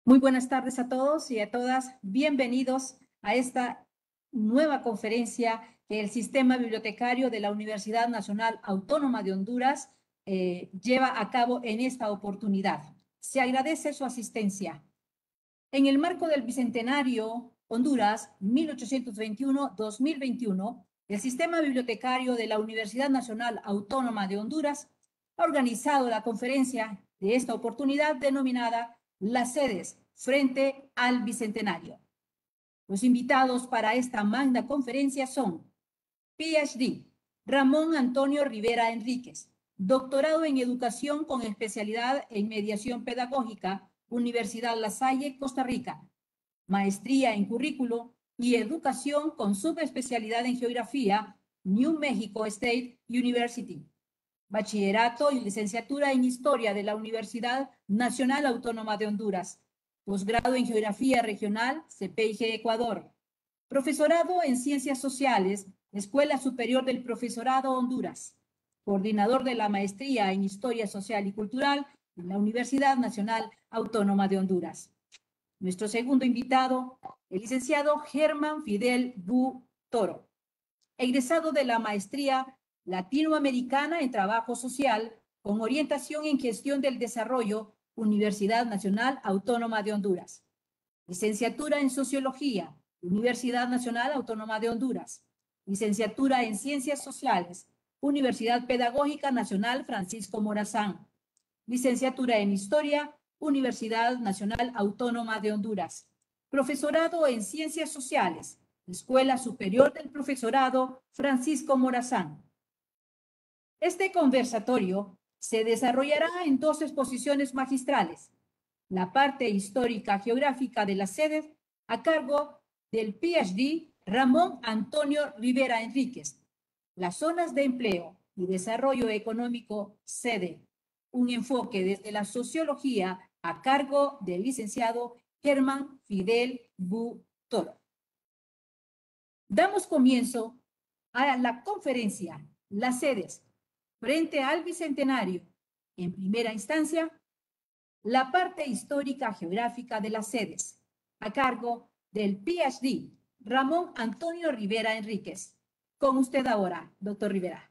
Muy buenas tardes a todos y a todas. Bienvenidos a esta nueva conferencia que el Sistema Bibliotecario de la Universidad Nacional Autónoma de Honduras lleva a cabo en esta oportunidad. Se agradece su asistencia. En el marco del Bicentenario Honduras 1821-2021, el Sistema Bibliotecario de la Universidad Nacional Autónoma de Honduras ha organizado la conferencia de esta oportunidad denominada Las sedes frente al Bicentenario. Los invitados para esta magna conferencia son PhD, Ramón Antonio Rivera Enríquez, doctorado en Educación con especialidad en Mediación Pedagógica, Universidad La Salle, Costa Rica, maestría en Currículo y Educación con subespecialidad en Geografía, New Mexico State University, bachillerato y licenciatura en Historia de la Universidad Nacional Autónoma de Honduras, posgrado en Geografía Regional, CPIG Ecuador, profesorado en Ciencias Sociales, Escuela Superior del Profesorado Honduras, coordinador de la maestría en Historia Social y Cultural en la Universidad Nacional Autónoma de Honduras. Nuestro segundo invitado, el licenciado Germán Fidel Bu Toro, egresado de la maestría latinoamericana en Trabajo Social con orientación en Gestión del Desarrollo, Universidad Nacional Autónoma de Honduras. Licenciatura en Sociología, Universidad Nacional Autónoma de Honduras. Licenciatura en Ciencias Sociales, Universidad Pedagógica Nacional Francisco Morazán. Licenciatura en Historia, Universidad Nacional Autónoma de Honduras. Profesorado en Ciencias Sociales, Escuela Superior del Profesorado Francisco Morazán. Este conversatorio se desarrollará en dos exposiciones magistrales. La parte histórica geográfica de las sedes a cargo del PhD Ramón Antonio Rivera Enríquez. Las zonas de empleo y desarrollo económico sede. Un enfoque desde la sociología a cargo del licenciado Germán Fidel Bu Toro. Damos comienzo a la conferencia Las sedes frente al Bicentenario. En primera instancia, la parte histórica geográfica de las sedes, a cargo del PhD Ramón Antonio Rivera Enríquez. Con usted ahora, doctor Rivera.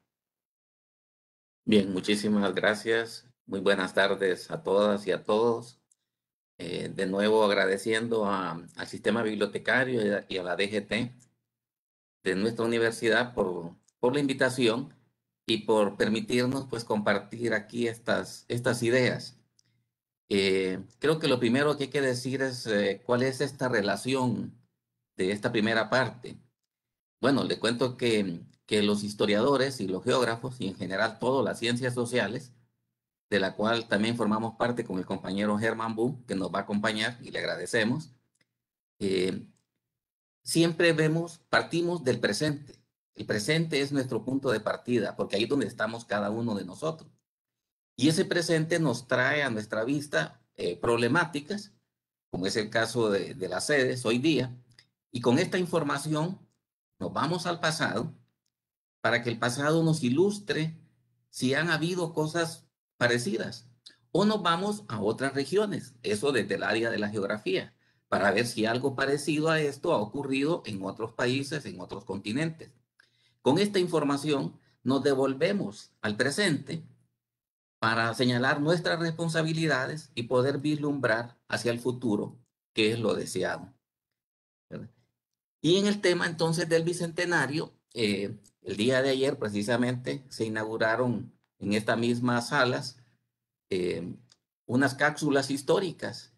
Bien, muchísimas gracias. Muy buenas tardes a todas y a todos. De nuevo agradeciendo al sistema bibliotecario y a la DGT de nuestra universidad por la invitación y por permitirnos pues compartir aquí estas ideas. Creo que lo primero que hay que decir es cuál es esta relación de esta primera parte. Bueno, le cuento que los historiadores y los geógrafos y en general todas las ciencias sociales, de la cual también formamos parte con el compañero Germán Bu, que nos va a acompañar y le agradecemos, eh, siempre partimos del presente. El presente es nuestro punto de partida, porque ahí es donde estamos cada uno de nosotros. Y ese presente nos trae a nuestra vista problemáticas, como es el caso de las sedes hoy día, y con esta información nos vamos al pasado para que el pasado nos ilustre si han habido cosas parecidas. O nos vamos a otras regiones, eso desde el área de la geografía, para ver si algo parecido a esto ha ocurrido en otros países, en otros continentes. Con esta información nos devolvemos al presente para señalar nuestras responsabilidades y poder vislumbrar hacia el futuro, que es lo deseado. ¿Verdad? Y en el tema entonces del Bicentenario, el día de ayer precisamente se inauguraron en estas mismas salas unas cápsulas históricas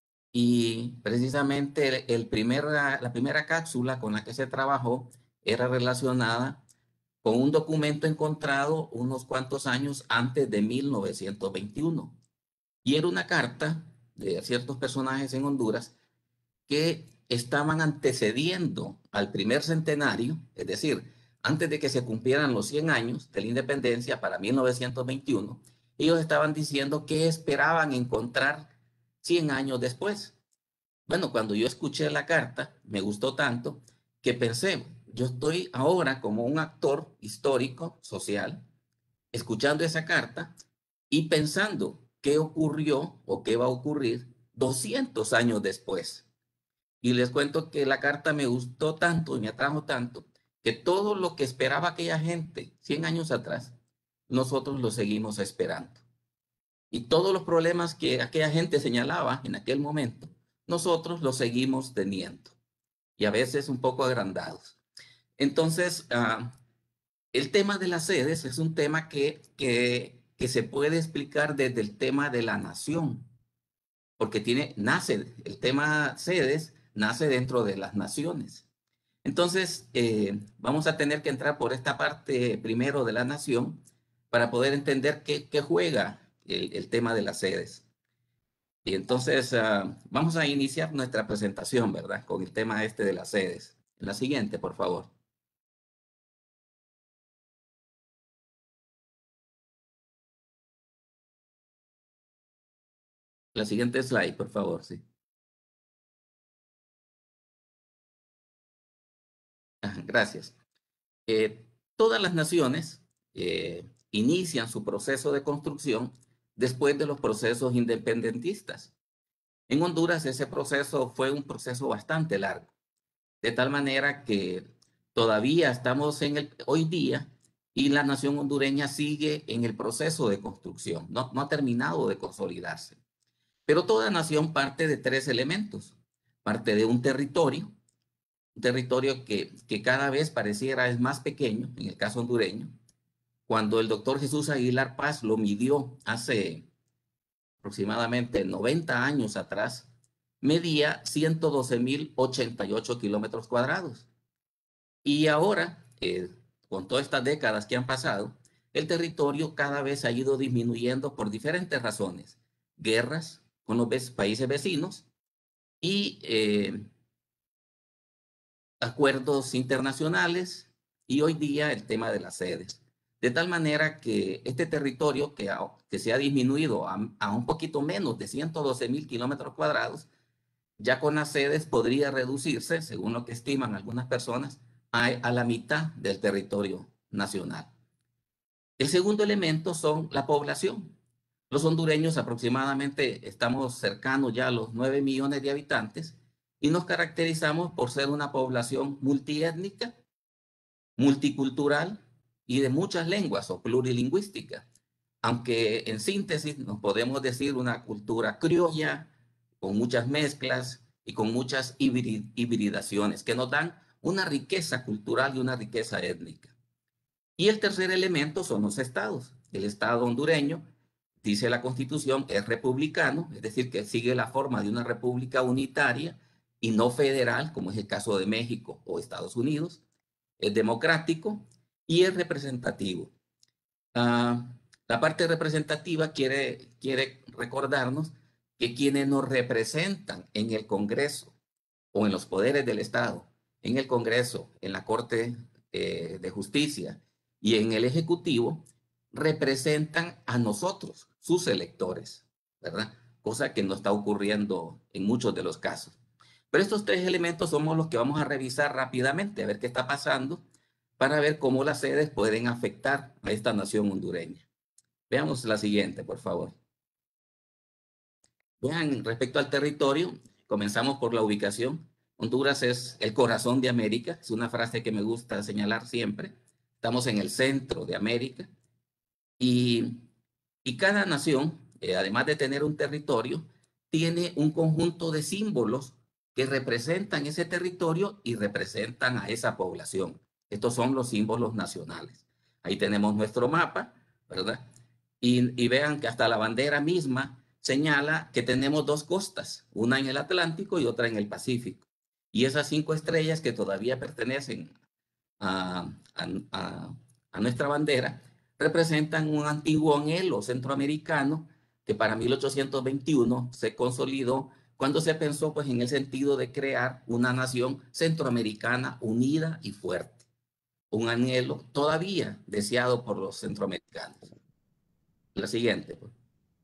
y precisamente la primera cápsula con la que se trabajó era relacionada con un documento encontrado unos cuantos años antes de 1921 y era una carta de ciertos personajes en Honduras que estaban antecediendo al primer centenario, es decir, antes de que se cumplieran los 100 años de la independencia para 1921, ellos estaban diciendo que esperaban encontrar 100 años después. Bueno, cuando yo escuché la carta, me gustó tanto que pensé, yo estoy ahora como un actor histórico, social, escuchando esa carta y pensando qué ocurrió o qué va a ocurrir 200 años después. Y les cuento que la carta me gustó tanto y me atrajo tanto que todo lo que esperaba aquella gente 100 años atrás, nosotros lo seguimos esperando. Y todos los problemas que aquella gente señalaba en aquel momento, nosotros los seguimos teniendo. Y a veces un poco agrandados. Entonces, el tema de las sedes es un tema que se puede explicar desde el tema de la nación, porque nace, el tema sedes nace dentro de las naciones. Entonces, vamos a tener que entrar por esta parte primero de la nación para poder entender qué juega el tema de las sedes. Y entonces, vamos a iniciar nuestra presentación, ¿verdad? Con el tema este de las sedes. La siguiente, por favor. La siguiente slide, por favor, sí. Gracias. Todas las naciones inician su proceso de construcción después de los procesos independentistas. En Honduras ese proceso fue un proceso bastante largo, de tal manera que todavía estamos hoy día y la nación hondureña sigue en el proceso de construcción, no ha terminado de consolidarse. Pero toda nación parte de tres elementos. Parte de un territorio que cada vez pareciera es más pequeño, en el caso hondureño. Cuando el doctor Jesús Aguilar Paz lo midió hace aproximadamente 90 años atrás, medía 112.088 kilómetros cuadrados. Y ahora, con todas estas décadas que han pasado, el territorio cada vez ha ido disminuyendo por diferentes razones. Guerras con los países vecinos y acuerdos internacionales y hoy día el tema de las sedes. De tal manera que este territorio que se ha disminuido a un poquito menos de 112.000 kilómetros cuadrados, ya con las sedes podría reducirse, según lo que estiman algunas personas, a la mitad del territorio nacional. El segundo elemento son la población. Los hondureños aproximadamente estamos cercanos ya a los 9 millones de habitantes y nos caracterizamos por ser una población multiétnica, multicultural y de muchas lenguas o plurilingüística. Aunque en síntesis nos podemos decir una cultura criolla, con muchas mezclas y con muchas hibridaciones que nos dan una riqueza cultural y una riqueza étnica. Y el tercer elemento son los estados. El estado hondureño, dice la Constitución, es republicano, es decir, que sigue la forma de una república unitaria y no federal, como es el caso de México o Estados Unidos. Es democrático y es representativo. La parte representativa quiere recordarnos que quienes nos representan en el Congreso o en los poderes del Estado, en el Congreso, en la Corte de Justicia y en el Ejecutivo, representan a nosotros, sus electores, ¿verdad? Cosa que no está ocurriendo en muchos de los casos. Pero estos tres elementos somos los que vamos a revisar rápidamente, a ver qué está pasando, para ver cómo las sedes pueden afectar a esta nación hondureña. Veamos la siguiente, por favor. Vean, respecto al territorio, comenzamos por la ubicación. Honduras es el corazón de América, es una frase que me gusta señalar siempre. Estamos en el centro de América y cada nación, además de tener un territorio, tiene un conjunto de símbolos que representan ese territorio y representan a esa población. Estos son los símbolos nacionales. Ahí tenemos nuestro mapa, ¿verdad? Y vean que hasta la bandera misma señala que tenemos dos costas, una en el Atlántico y otra en el Pacífico. Y esas 5 estrellas que todavía pertenecen a, a nuestra bandera representan un antiguo anhelo centroamericano que para 1821 se consolidó cuando se pensó pues en el sentido de crear una nación centroamericana unida y fuerte. Un anhelo todavía deseado por los centroamericanos. La siguiente. Pues.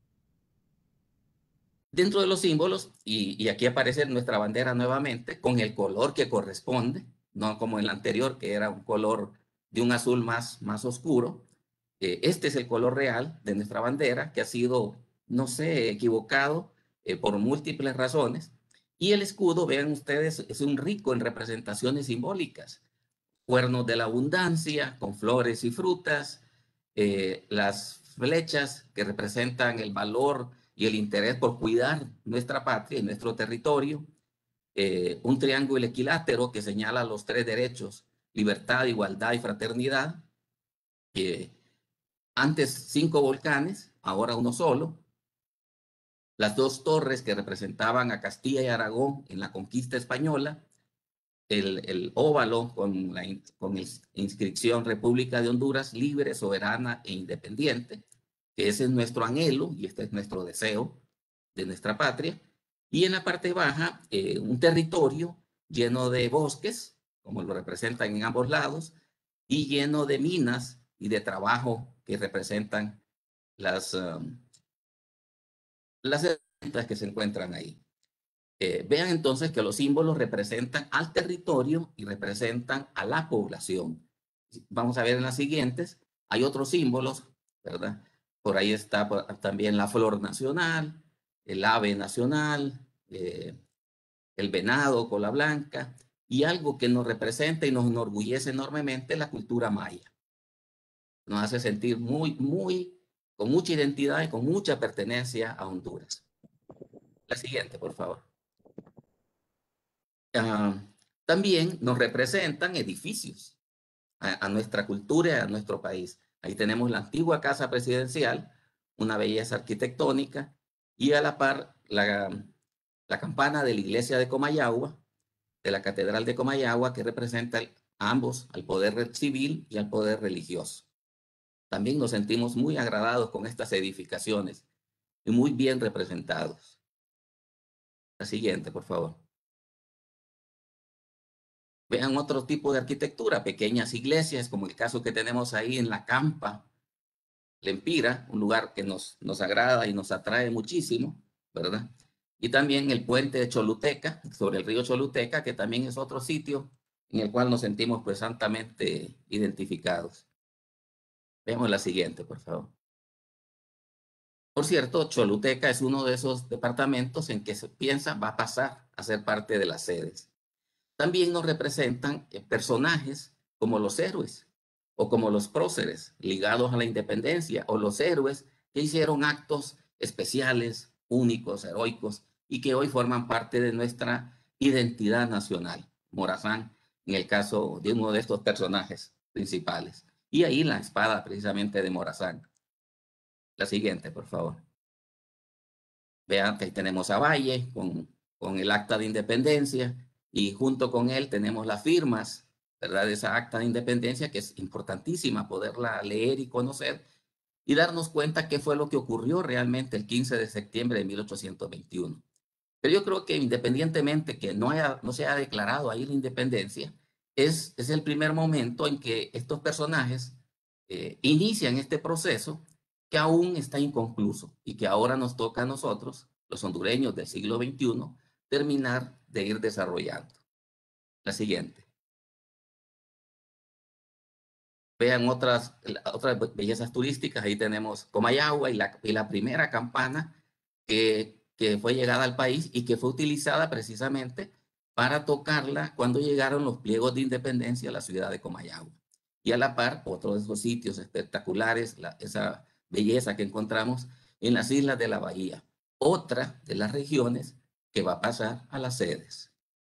Dentro de los símbolos, y aquí aparece nuestra bandera nuevamente, con el color que corresponde, no como el anterior, que era un color de un azul más oscuro. Este es el color real de nuestra bandera, que ha sido, no sé, equivocado por múltiples razones. Y el escudo, vean ustedes, es un rico en representaciones simbólicas. Cuernos de la abundancia, con flores y frutas, las flechas que representan el valor y el interés por cuidar nuestra patria y nuestro territorio, un triángulo equilátero que señala los tres derechos: libertad, igualdad y fraternidad. Antes 5 volcanes, ahora uno solo. Las 2 torres que representaban a Castilla y Aragón en la conquista española. El óvalo con la inscripción República de Honduras, libre, soberana e independiente, que ese es nuestro anhelo y este es nuestro deseo de nuestra patria. Y en la parte baja, un territorio lleno de bosques, como lo representan en ambos lados, y lleno de minas y de trabajo que representan las herramientas que se encuentran ahí. Vean entonces que los símbolos representan al territorio y representan a la población. Vamos a ver en las siguientes. Hay otros símbolos, ¿verdad? Por ahí está también la flor nacional, el ave nacional, el venado, cola blanca, y algo que nos representa y nos enorgullece enormemente, la cultura maya. Nos hace sentir con mucha identidad y con mucha pertenencia a Honduras. La siguiente, por favor. También nos representan edificios a nuestra cultura y a nuestro país. Ahí tenemos la antigua Casa Presidencial, una belleza arquitectónica, y a la par la campana de la iglesia de Comayagua, de la Catedral de Comayagua, que representa ambos, al poder civil y al poder religioso. También nos sentimos muy agradados con estas edificaciones y muy bien representados. La siguiente, por favor. Vean otro tipo de arquitectura, pequeñas iglesias, como el caso que tenemos ahí en La Campa, Lempira, un lugar que nos agrada y nos atrae muchísimo, ¿verdad? Y también el puente de Choluteca, sobre el río Choluteca, que también es otro sitio en el cual nos sentimos pues santamente identificados. Veamos la siguiente, por favor. Por cierto, Choluteca es uno de esos departamentos en que se piensa va a pasar a ser parte de las sedes. También nos representan personajes como los héroes o como los próceres ligados a la independencia, o los héroes que hicieron actos especiales, únicos, heroicos, y que hoy forman parte de nuestra identidad nacional. Morazán, en el caso de uno de estos personajes principales. Y ahí la espada precisamente de Morazán. La siguiente, por favor. Vean que ahí tenemos a Valle con el acta de independencia, y junto con él tenemos las firmas, ¿verdad? De esa acta de independencia, que es importantísima poderla leer y conocer y darnos cuenta qué fue lo que ocurrió realmente el 15 de septiembre de 1821. Pero yo creo que independientemente que no se haya declarado ahí la independencia, es el primer momento en que estos personajes inician este proceso que aún está inconcluso y que ahora nos toca a nosotros, los hondureños del siglo XXI, terminar de ir desarrollando. La siguiente. Vean otras bellezas turísticas. Ahí tenemos Comayagua y la primera campana que fue llegada al país y que fue utilizada precisamente para tocarla cuando llegaron los pliegos de independencia a la ciudad de Comayagua. Y a la par, otro de esos sitios espectaculares, esa belleza que encontramos en las islas de la Bahía, otra de las regiones que va a pasar a las sedes.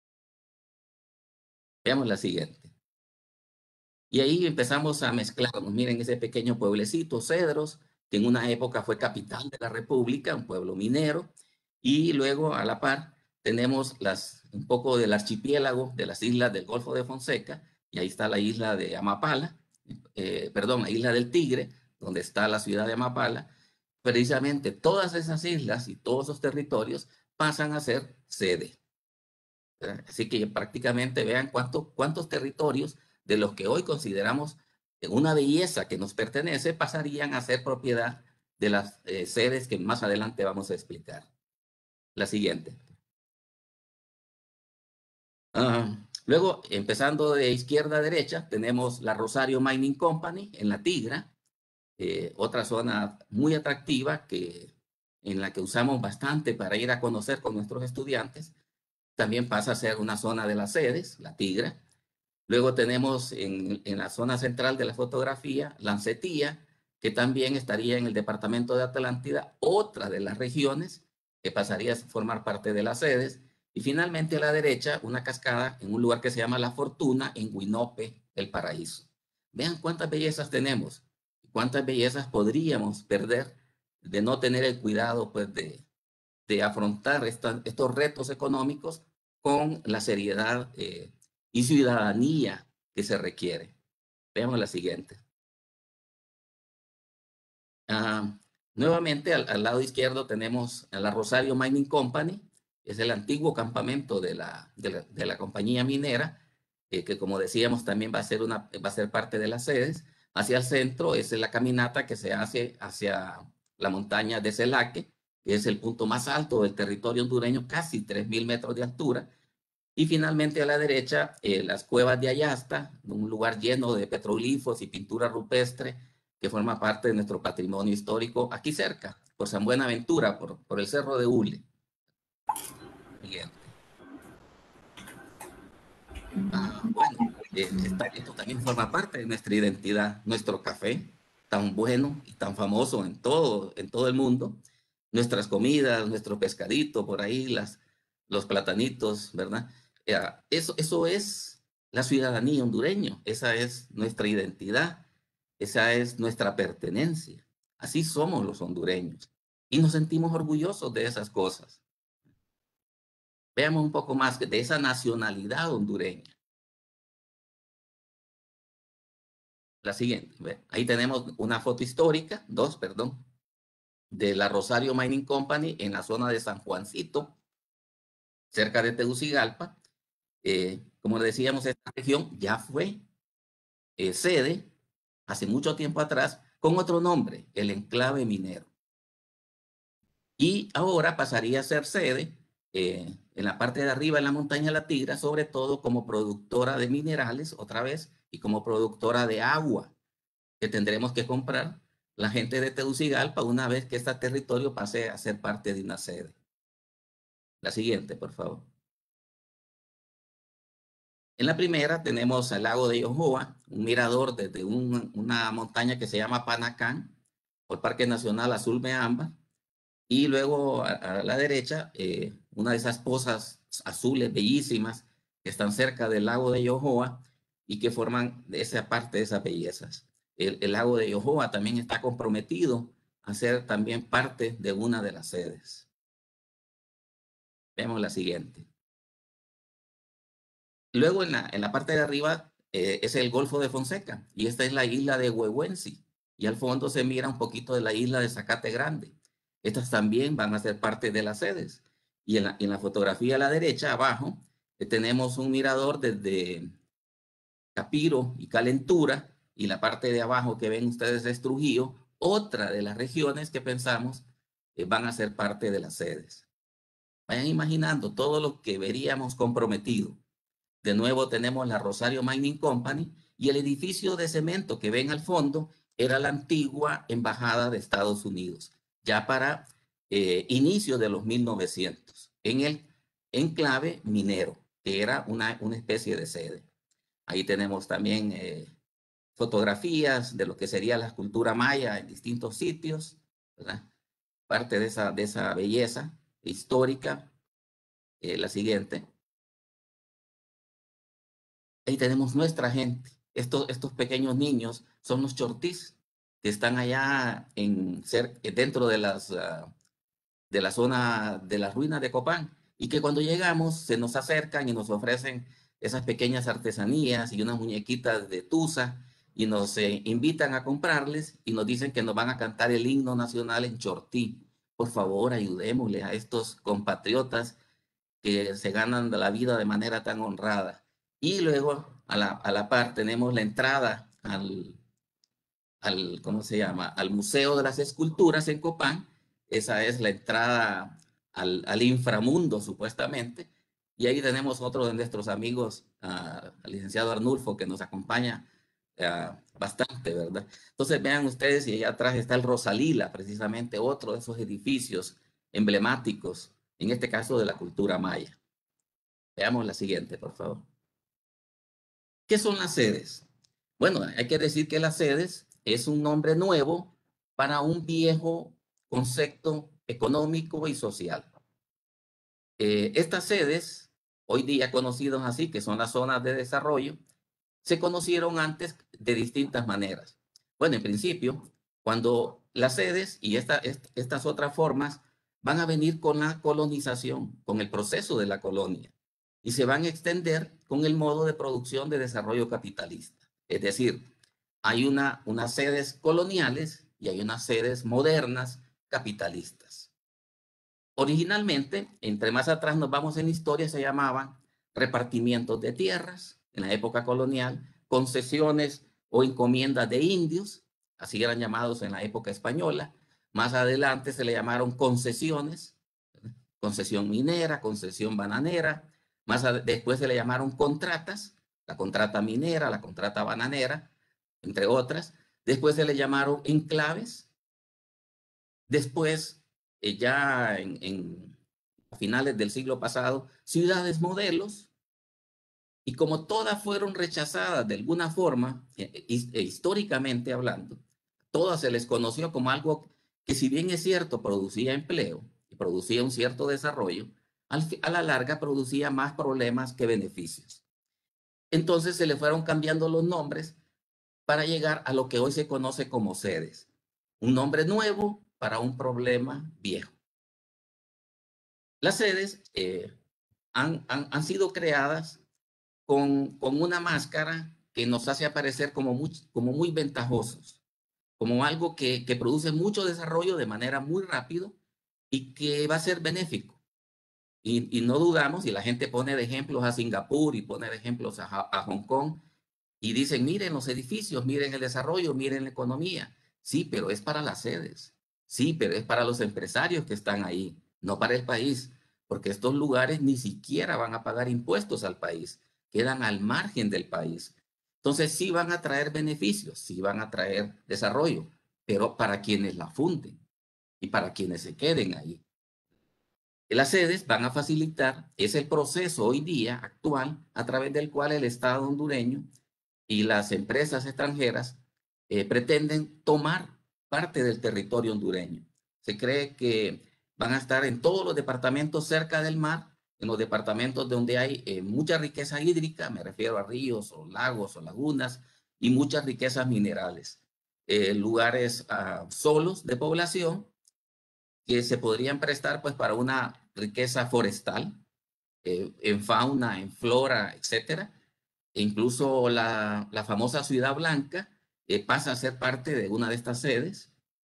Veamos la siguiente. Y ahí empezamos a mezclarnos. Miren ese pequeño pueblecito, Cedros, que en una época fue capital de la República, un pueblo minero. Y luego, a la par, tenemos un poco del archipiélago de las islas del Golfo de Fonseca. Y ahí está la isla de Amapala, la isla del Tigre, donde está la ciudad de Amapala. Precisamente todas esas islas y todos esos territorios pasan a ser sede. Así que prácticamente vean cuántos territorios de los que hoy consideramos una belleza que nos pertenece pasarían a ser propiedad de las sedes que más adelante vamos a explicar. La siguiente. Luego, empezando de izquierda a derecha, tenemos la Rosario Mining Company en La Tigra, otra zona muy atractiva que en la que usamos bastante para ir a conocer con nuestros estudiantes, también pasa a ser una zona de las sedes, La Tigra. Luego tenemos en la zona central de la fotografía, Lancetía, que también estaría en el departamento de Atlántida, otra de las regiones que pasaría a formar parte de las sedes. Y finalmente a la derecha, una cascada en un lugar que se llama La Fortuna, en Huinope, El Paraíso. Vean cuántas bellezas tenemos, cuántas bellezas podríamos perder de no tener el cuidado pues, de afrontar estos retos económicos con la seriedad y ciudadanía que se requiere. Veamos la siguiente. Nuevamente, al lado izquierdo tenemos a la Rosario Mining Company, es el antiguo campamento de la compañía minera, que como decíamos también va a ser parte de las sedes. Hacia el centro es la caminata que se hace hacia la montaña de Celaque, que es el punto más alto del territorio hondureño, casi 3.000 metros de altura. Y finalmente a la derecha, las cuevas de Ayasta, un lugar lleno de petroglifos y pintura rupestre que forma parte de nuestro patrimonio histórico aquí cerca, por San Buenaventura, por el Cerro de Hule. Siguiente. Bueno, esto también forma parte de nuestra identidad, nuestro café, tan bueno y tan famoso en todo el mundo, nuestras comidas, nuestro pescadito por ahí, los platanitos, ¿verdad? Eso es la ciudadanía hondureña, esa es nuestra identidad, esa es nuestra pertenencia. Así somos los hondureños y nos sentimos orgullosos de esas cosas. Veamos un poco más de esa nacionalidad hondureña. La siguiente, ahí tenemos una foto histórica, perdón, de la Rosario Mining Company en la zona de San Juancito, cerca de Tegucigalpa. Como decíamos, esta región ya fue sede hace mucho tiempo atrás con otro nombre, el enclave minero. Y ahora pasaría a ser sede en la parte de arriba, en la montaña La Tigra, sobre todo como productora de minerales, otra vez, y como productora de agua que tendremos que comprar la gente de Tegucigalpa una vez que este territorio pase a ser parte de una sede. La siguiente, por favor. En la primera tenemos el lago de Yohoa, un mirador desde una montaña que se llama Panacán, o el Parque Nacional Azul Meamba, y luego a la derecha, una de esas pozas azules bellísimas que están cerca del lago de Yohoa y que forman esa parte de esas bellezas. El lago de Yohoa también está comprometido a ser también parte de una de las sedes. Vemos la siguiente. Luego en la parte de arriba es el Golfo de Fonseca y esta es la isla de Huehuensi y al fondo se mira un poquito de la isla de Zacate Grande. Estas también van a ser parte de las sedes. Y en la fotografía a la derecha, abajo, tenemos un mirador desde Capiro y Calentura, y la parte de abajo que ven ustedes es Trujillo, otra de las regiones que pensamos van a ser parte de las sedes. Vayan imaginando todo lo que veríamos comprometido. De nuevo tenemos la Rosario Mining Company y el edificio de cemento que ven al fondo era la antigua embajada de Estados Unidos, ya para inicio de los 1900, en el enclave minero, que era una especie de sede. Ahí tenemos también fotografías de lo que sería la cultura maya en distintos sitios, ¿verdad? Parte de esa belleza histórica. La siguiente. Ahí tenemos nuestra gente. Estos pequeños niños son los chortís que están allá dentro de de la zona de las ruinas de Copán y que cuando llegamos se nos acercan y nos ofrecen esas pequeñas artesanías y unas muñequitas de tusa y nos invitan a comprarles y nos dicen que nos van a cantar el himno nacional en chortí. Por favor, ayudémosle a estos compatriotas que se ganan la vida de manera tan honrada. Y luego a la par tenemos la entrada ¿cómo se llama? Al Museo de las Esculturas en Copán. Esa es la entrada al inframundo, supuestamente. Y ahí tenemos otro de nuestros amigos, al licenciado Arnulfo, que nos acompaña bastante, ¿verdad? Entonces vean ustedes, y allá atrás está el Rosalila, precisamente otro de esos edificios emblemáticos, en este caso de la cultura maya. Veamos la siguiente, por favor. ¿Qué son las sedes? Bueno, hay que decir que las sedes es un nombre nuevo para un viejo concepto económico y social. Estas sedes, hoy día conocidas así, que son las zonas de desarrollo, se conocieron antes de distintas maneras. Bueno, en principio, cuando las sedes y estas otras formas van a venir con la colonización, con el proceso de la colonia, y se van a extender con el modo de producción de desarrollo capitalista. Es decir, hay unas sedes coloniales y hay unas sedes modernas capitalistas. Originalmente, entre más atrás nos vamos en historia, se llamaban repartimientos de tierras en la época colonial, concesiones o encomiendas de indios, así eran llamados en la época española. Más adelante se le llamaron concesiones, concesión minera, concesión bananera. Después se le llamaron contratas, la contrata minera, la contrata bananera, entre otras. Después se le llamaron enclaves. Después, ya a finales del siglo pasado, ciudades modelos, y como todas fueron rechazadas de alguna forma, históricamente hablando, todas se les conoció como algo que, si bien es cierto, producía empleo y producía un cierto desarrollo, a la larga producía más problemas que beneficios. Entonces se le fueron cambiando los nombres para llegar a lo que hoy se conoce como sedes. Un nombre nuevo para un problema viejo. Las sedes han sido creadas con una máscara que nos hace aparecer como muy ventajosos, como algo que produce mucho desarrollo de manera muy rápido y que va a ser benéfico. Y no dudamos, y la gente pone de ejemplos a Singapur y pone de ejemplos a Hong Kong, y dicen, miren los edificios, miren el desarrollo, miren la economía. Sí, pero es para las sedes. Sí, pero es para los empresarios que están ahí, no para el país, porque estos lugares ni siquiera van a pagar impuestos al país, quedan al margen del país. Entonces sí van a traer beneficios, sí van a traer desarrollo, pero para quienes la funden y para quienes se queden ahí. Las sedes van a facilitar, es el proceso hoy día actual a través del cual el Estado hondureño y las empresas extranjeras pretenden tomar parte del territorio hondureño. Se cree que van a estar en todos los departamentos cerca del mar, en los departamentos donde hay mucha riqueza hídrica, me refiero a ríos o lagos o lagunas, y muchas riquezas minerales. Lugares solos de población que se podrían prestar pues para una riqueza forestal, en fauna, en flora, etcétera. E incluso la famosa Ciudad Blanca pasa a ser parte de una de estas sedes.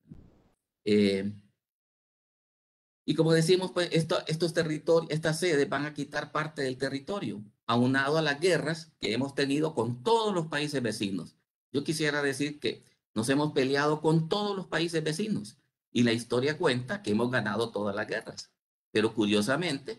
Y como decimos, pues estos territorios, estas sedes van a quitar parte del territorio, aunado a las guerras que hemos tenido con todos los países vecinos. Yo quisiera decir que nos hemos peleado con todos los países vecinos y la historia cuenta que hemos ganado todas las guerras. Pero curiosamente,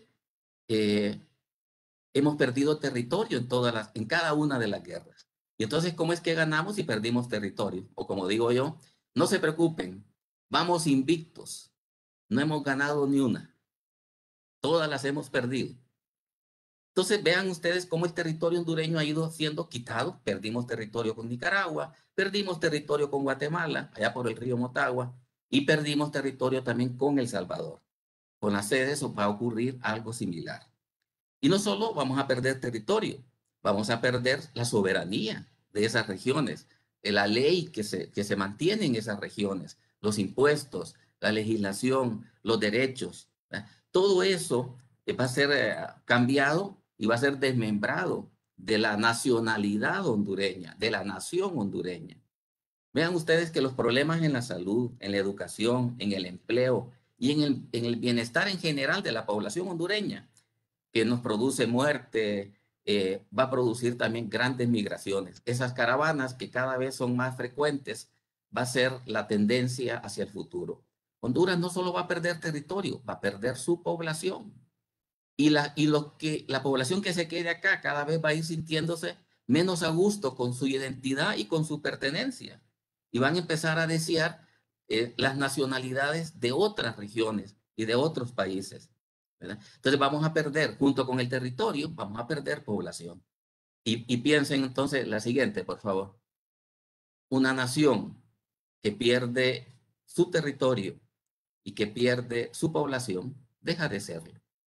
hemos perdido territorio en cada una de las guerras. Y entonces, ¿cómo es que ganamos y perdimos territorio? O como digo yo, no se preocupen, vamos invictos. No hemos ganado ni una. Todas las hemos perdido. Entonces, vean ustedes cómo el territorio hondureño ha ido siendo quitado. Perdimos territorio con Nicaragua, perdimos territorio con Guatemala, allá por el río Motagua, y perdimos territorio también con El Salvador. Con las sedes va a ocurrir algo similar. Y no solo vamos a perder territorio, vamos a perder la soberanía de esas regiones, la ley que se mantiene en esas regiones, los impuestos, la legislación, los derechos. Todo eso va a ser cambiado y va a ser desmembrado de la nacionalidad hondureña, de la nación hondureña. Vean ustedes que los problemas en la salud, en la educación, en el empleo y en el bienestar en general de la población hondureña, que nos produce muerte, va a producir también grandes migraciones. Esas caravanas que cada vez son más frecuentes, va a ser la tendencia hacia el futuro. Honduras no solo va a perder territorio, va a perder su población. Y la población que se quede acá cada vez va a ir sintiéndose menos a gusto con su identidad y con su pertenencia. Y van a empezar a desear las nacionalidades de otras regiones y de otros países, ¿verdad? Entonces vamos a perder, junto con el territorio, vamos a perder población. Y piensen entonces la siguiente, por favor. Una nación que pierde su territorio y que pierde su población, deja de serlo.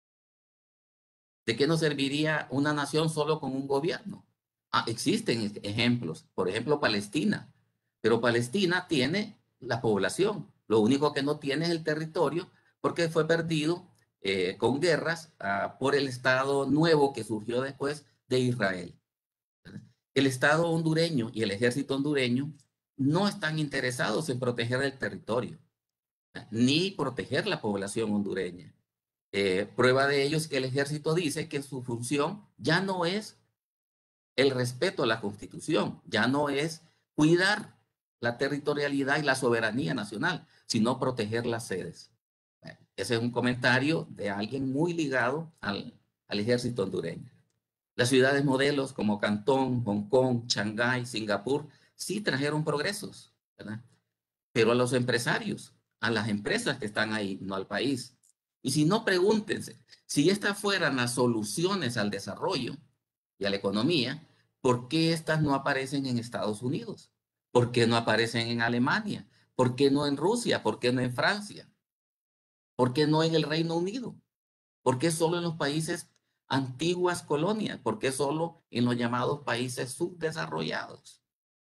¿De qué nos serviría una nación solo con un gobierno? Existen ejemplos, por ejemplo, Palestina, pero Palestina tiene la población, lo único que no tiene es el territorio porque fue perdido con guerras por el Estado nuevo que surgió después de Israel. El Estado hondureño y el ejército hondureño no están interesados en proteger el territorio, ni proteger la población hondureña. Prueba de ello es que el ejército dice que su función ya no es el respeto a la Constitución, ya no es cuidar la territorialidad y la soberanía nacional, sino proteger las sedes. Ese es un comentario de alguien muy ligado al ejército hondureño. Las ciudades modelos como Cantón, Hong Kong, Shanghái, Singapur, sí trajeron progresos, ¿verdad? Pero a los empresarios, a las empresas que están ahí, no al país. Y si no, pregúntense, si estas fueran las soluciones al desarrollo y a la economía, ¿por qué estas no aparecen en Estados Unidos? ¿Por qué no aparecen en Alemania? ¿Por qué no en Rusia? ¿Por qué no en Francia? ¿Por qué no en el Reino Unido? ¿Por qué solo en los países antiguas colonias? ¿Por qué solo en los llamados países subdesarrollados?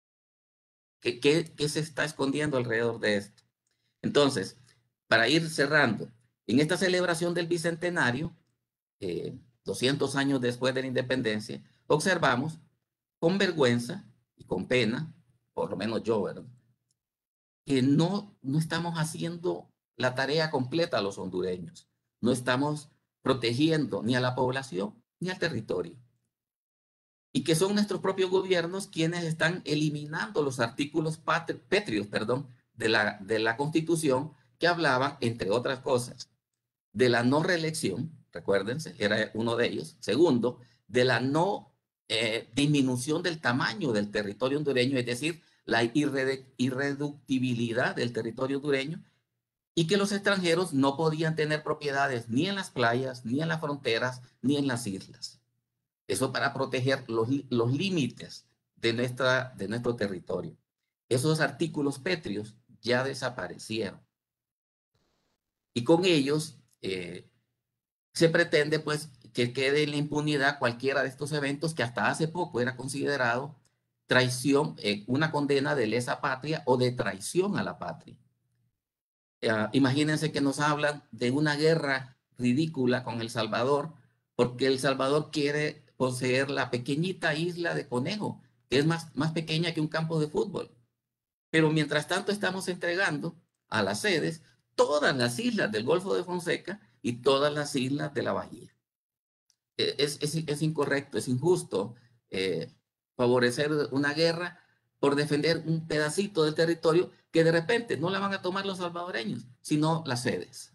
¿Qué se está escondiendo alrededor de esto? Entonces, para ir cerrando, en esta celebración del Bicentenario, 200 años después de la independencia, observamos con vergüenza y con pena, por lo menos yo, ¿verdad?, que no estamos haciendo la tarea completa a los hondureños. No estamos protegiendo ni a la población ni al territorio. Y que son nuestros propios gobiernos quienes están eliminando los artículos pétreos, de la Constitución que hablaban, entre otras cosas, de la no reelección, recuérdense, era uno de ellos. Segundo, de la no disminución del tamaño del territorio hondureño, es decir, la irreductibilidad del territorio hondureño, y que los extranjeros no podían tener propiedades ni en las playas, ni en las fronteras, ni en las islas. Eso para proteger los límites de nuestro territorio. Esos artículos pétreos ya desaparecieron. Y con ellos se pretende pues que quede en la impunidad cualquiera de estos eventos que hasta hace poco era considerado traición, una condena de lesa patria o de traición a la patria. Imagínense que nos hablan de una guerra ridícula con El Salvador, porque El Salvador quiere poseer la pequeñita isla de Conejo, que es más pequeña que un campo de fútbol. Pero mientras tanto estamos entregando a las sedes todas las islas del Golfo de Fonseca y todas las islas de la Bahía. Es incorrecto, es injusto favorecer una guerra por defender un pedacito del territorio que de repente no la van a tomar los salvadoreños, sino las sedes.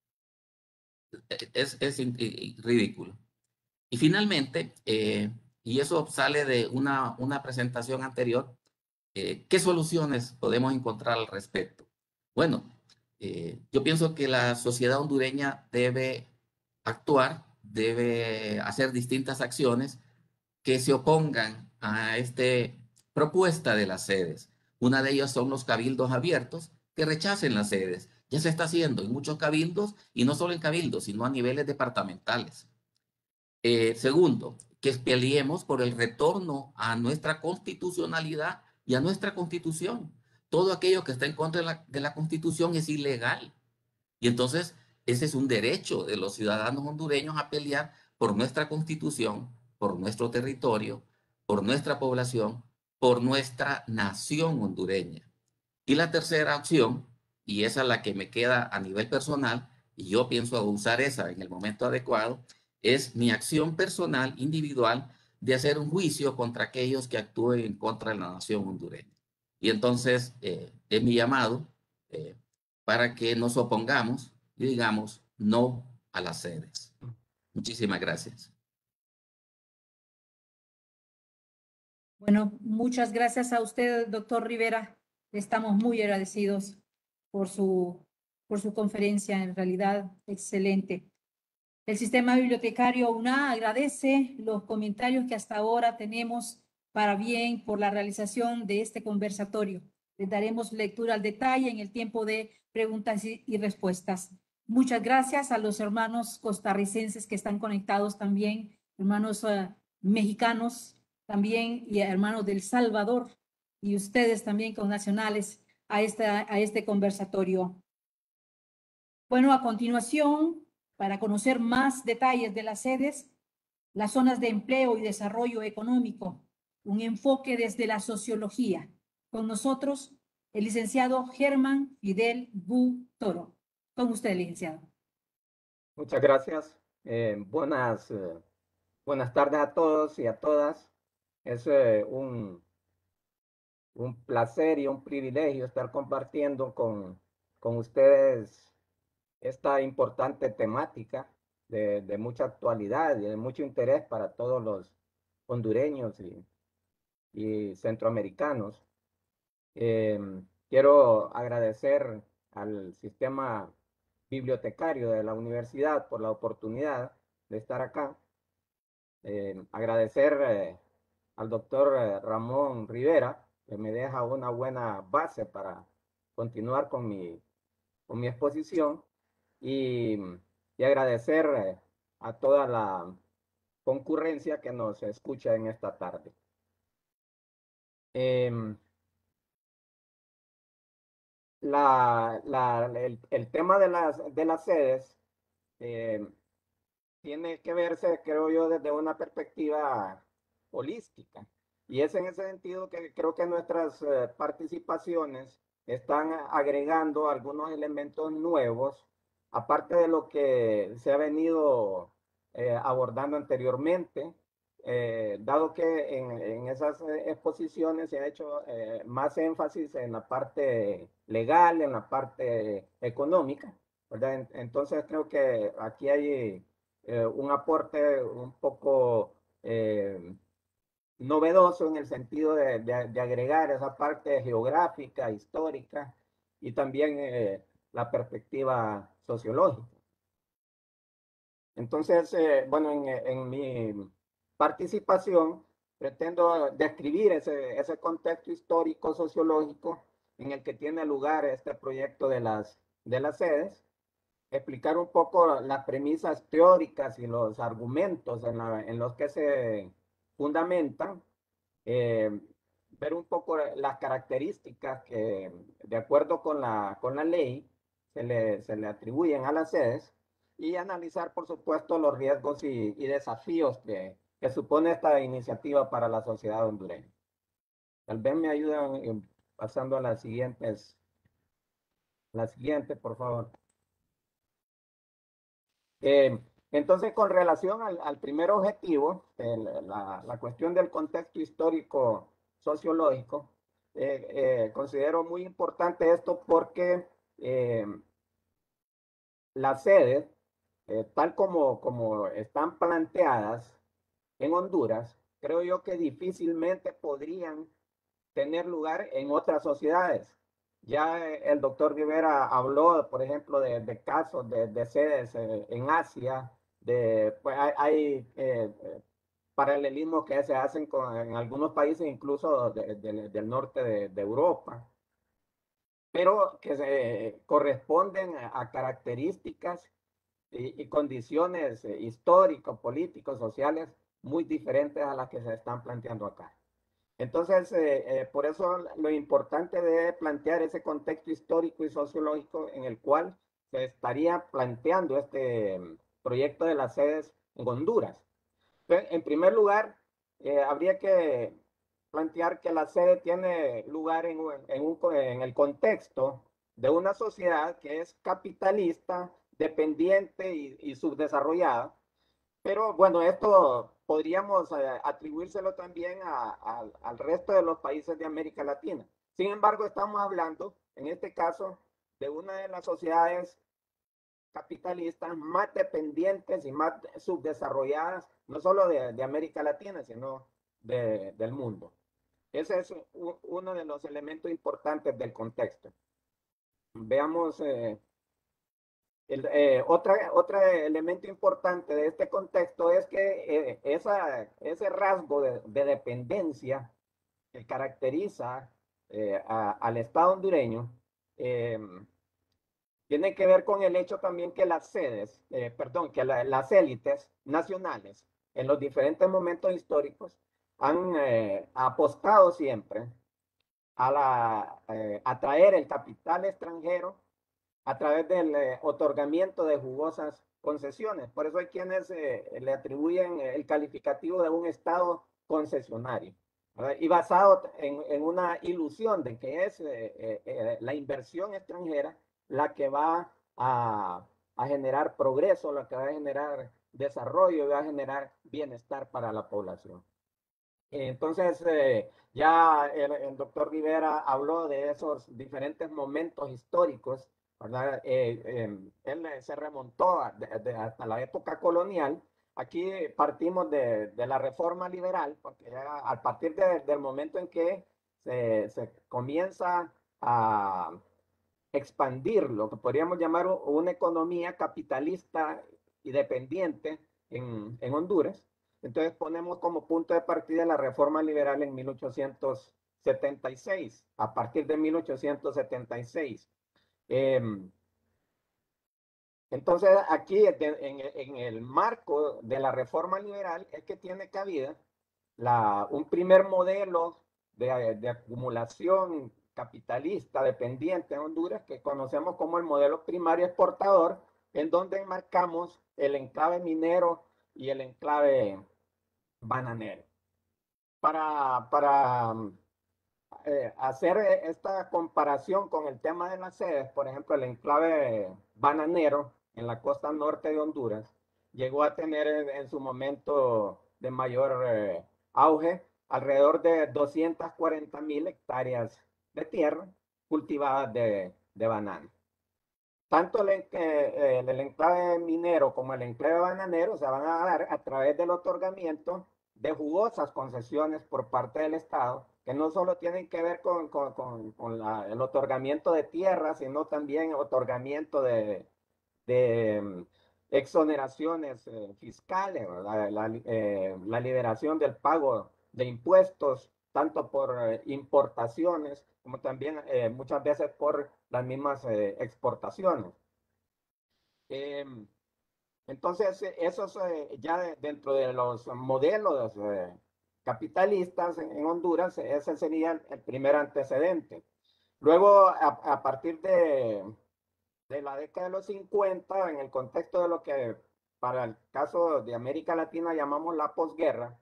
Es ridículo. Y finalmente, y eso sale de una presentación anterior, ¿qué soluciones podemos encontrar al respecto? Bueno, yo pienso que la sociedad hondureña debe actuar, debe hacer distintas acciones que se opongan a esta propuesta de las sedes. Una de ellas son los cabildos abiertos que rechacen las sedes. Ya se está haciendo en muchos cabildos y no solo en cabildos, sino a niveles departamentales. Segundo, que peleemos por el retorno a nuestra constitucionalidad y a nuestra constitución. Todo aquello que está en contra de la constitución es ilegal. Y entonces ese es un derecho de los ciudadanos hondureños a pelear por nuestra constitución, por nuestro territorio, por nuestra población, por nuestra nación hondureña. Y la tercera opción, y esa es la que me queda a nivel personal, y yo pienso usar esa en el momento adecuado, es mi acción personal, individual, de hacer un juicio contra aquellos que actúen en contra de la nación hondureña. Y entonces es mi llamado para que nos opongamos y digamos no a las sedes. Muchísimas gracias. Bueno, muchas gracias a usted, doctor Rivera. Estamos muy agradecidos por por su conferencia, en realidad excelente. El Sistema Bibliotecario UNA agradece los comentarios que hasta ahora tenemos para bien por la realización de este conversatorio. Les daremos lectura al detalle en el tiempo de preguntas y respuestas. Muchas gracias a los hermanos costarricenses que están conectados también, hermanos mexicanos también y hermanos del Salvador y ustedes también connacionales a este conversatorio. Bueno, a continuación, para conocer más detalles de las sedes, las zonas de empleo y desarrollo económico, un enfoque desde la sociología. Con nosotros, el licenciado Germán Fidel Bu Toro. Con usted, licenciado. Muchas gracias. Buenas tardes a todos y a todas. Es un placer y un privilegio estar compartiendo con ustedes esta importante temática de mucha actualidad y de mucho interés para todos los hondureños y centroamericanos. Quiero agradecer al sistema bibliotecario de la universidad por la oportunidad de estar acá. Agradecer al doctor Ramón Rivera, que me deja una buena base para continuar con mi exposición y, y agradecer a toda la concurrencia que nos escucha en esta tarde. El tema de las sedes tiene que verse, creo yo, desde una perspectiva holística. Y es en ese sentido que creo que nuestras participaciones están agregando algunos elementos nuevos, aparte de lo que se ha venido abordando anteriormente, dado que en esas exposiciones se ha hecho más énfasis en la parte legal, en la parte económica, ¿verdad? Entonces creo que aquí hay un aporte un poco novedoso en el sentido de agregar esa parte geográfica, histórica y también la perspectiva sociológica. Entonces, bueno, en mi participación pretendo describir ese contexto histórico, sociológico en el que tiene lugar este proyecto de las sedes, explicar un poco las premisas teóricas y los argumentos en los que se fundamentan, eh, ver un poco las características que, de acuerdo con la ley, se le atribuyen a las sedes y analizar, por supuesto, los riesgos y desafíos que supone esta iniciativa para la sociedad hondureña. Tal vez me ayudan pasando a la siguiente, por favor. Entonces, con relación al primer objetivo, la cuestión del contexto histórico sociológico, considero muy importante esto porque las sedes, tal como están planteadas en Honduras, creo yo que difícilmente podrían tener lugar en otras sociedades. Ya el doctor Rivera habló, por ejemplo, de casos de sedes en Asia, pues hay paralelismos que se hacen en algunos países, incluso del norte de Europa, pero que se corresponden a características y condiciones históricos, políticos, sociales muy diferentes a las que se están planteando acá. Entonces, por eso lo importante de plantear ese contexto histórico y sociológico en el cual se estaría planteando este proyecto de las sedes en Honduras. Entonces, en primer lugar, habría que plantear que la sede tiene lugar en el contexto de una sociedad que es capitalista, dependiente y subdesarrollada, pero bueno, esto podríamos atribuírselo también al resto de los países de América Latina. Sin embargo, estamos hablando, en este caso, de una de las sociedades capitalistas más dependientes y más subdesarrolladas, no solo de América Latina, sino del mundo. ese es uno de los elementos importantes del contexto. Veamos otro elemento importante de este contexto es que ese rasgo de dependencia que caracteriza al Estado hondureño tiene que ver con el hecho también que las sedes, que las élites nacionales en los diferentes momentos históricos han apostado siempre a atraer el capital extranjero a través del otorgamiento de jugosas concesiones. Por eso hay quienes le atribuyen el calificativo de un Estado concesionario, ¿verdad? Y basado en una ilusión de que es la inversión extranjera la que va a generar progreso, la que va a generar desarrollo y va a generar bienestar para la población. Entonces, ya el doctor Rivera habló de esos diferentes momentos históricos, ¿verdad? Él se remontó hasta la época colonial. Aquí partimos de la reforma liberal, porque ya a partir del momento en que se comienza a expandir lo que podríamos llamar una economía capitalista y dependiente en Honduras. Entonces ponemos como punto de partida la reforma liberal en 1876, a partir de 1876. Entonces aquí en el marco de la reforma liberal es que tiene cabida un primer modelo de acumulación capitalista dependiente en Honduras que conocemos como el modelo primario exportador, en donde enmarcamos el enclave minero y el enclave bananero. Para hacer esta comparación con el tema de las sedes, por ejemplo, el enclave bananero en la costa norte de Honduras llegó a tener en su momento de mayor auge alrededor de 240,000 hectáreas de tierra cultivadas de banano. Tanto el enclave minero como el enclave bananero se van a dar a través del otorgamiento de jugosas concesiones por parte del Estado, que no solo tienen que ver con el otorgamiento de tierras, sino también otorgamiento de exoneraciones fiscales, la liberación del pago de impuestos, tanto por importaciones como también muchas veces por las mismas exportaciones. Entonces, eso es ya dentro de los modelos capitalistas en Honduras, ese sería el primer antecedente. Luego, a partir de la década de los 50, en el contexto de lo que para el caso de América Latina llamamos la posguerra,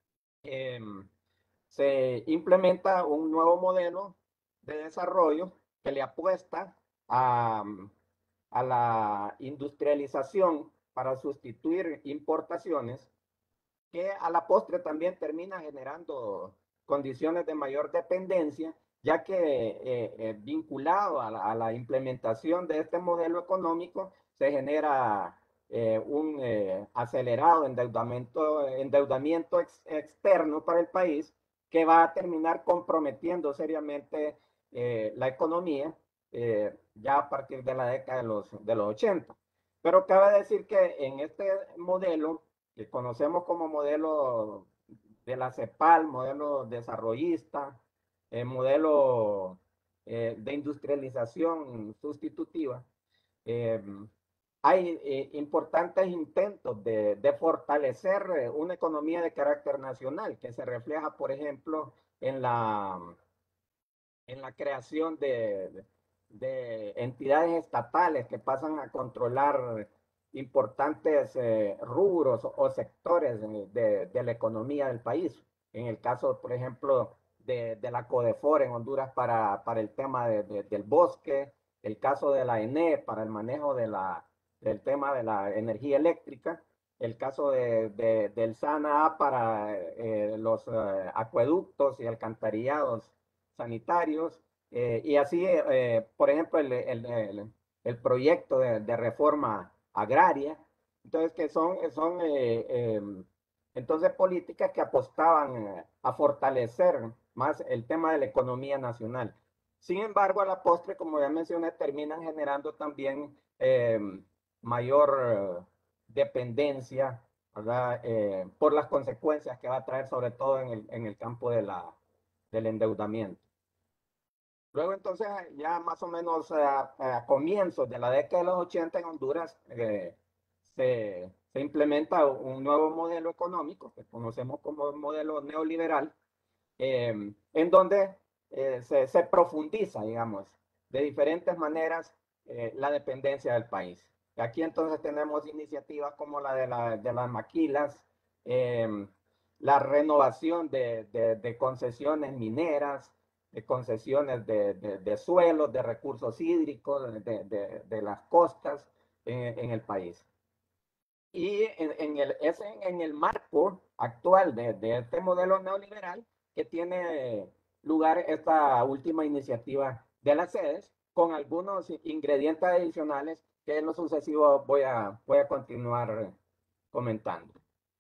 se implementa un nuevo modelo de desarrollo que le apuesta a la industrialización para sustituir importaciones, que a la postre también termina generando condiciones de mayor dependencia, ya que vinculado a la implementación de este modelo económico se genera un acelerado endeudamiento externo para el país que va a terminar comprometiendo seriamente la economía ya a partir de la década de los 80. Pero cabe decir que en este modelo, que conocemos como modelo de la CEPAL, modelo desarrollista, modelo de industrialización sustitutiva, hay importantes intentos de fortalecer una economía de carácter nacional que se refleja, por ejemplo, en la creación de entidades estatales que pasan a controlar importantes rubros o sectores de la economía del país. En el caso, por ejemplo, de la CODEFOR en Honduras para el tema del bosque, el caso de la ENE para el manejo del tema de la energía eléctrica, el caso del SANA para los acueductos y alcantarillados sanitarios, y así, por ejemplo, el proyecto de reforma agraria. Entonces, que son entonces políticas que apostaban a fortalecer más el tema de la economía nacional. Sin embargo, a la postre, como ya mencioné, terminan generando también mayor dependencia, ¿verdad? Por las consecuencias que va a traer, sobre todo en el campo del endeudamiento. Luego entonces, ya más o menos a comienzos de la década de los 80 en Honduras, se implementa un nuevo modelo económico que conocemos como el modelo neoliberal, en donde se profundiza, digamos, de diferentes maneras la dependencia del país. Aquí entonces tenemos iniciativas como la de las maquilas, la renovación de concesiones mineras, de concesiones de suelos, de recursos hídricos, de las costas en el país. Y es en el marco actual de este modelo neoliberal que tiene lugar esta última iniciativa de las sedes, con algunos ingredientes adicionales que en lo sucesivo voy a continuar comentando.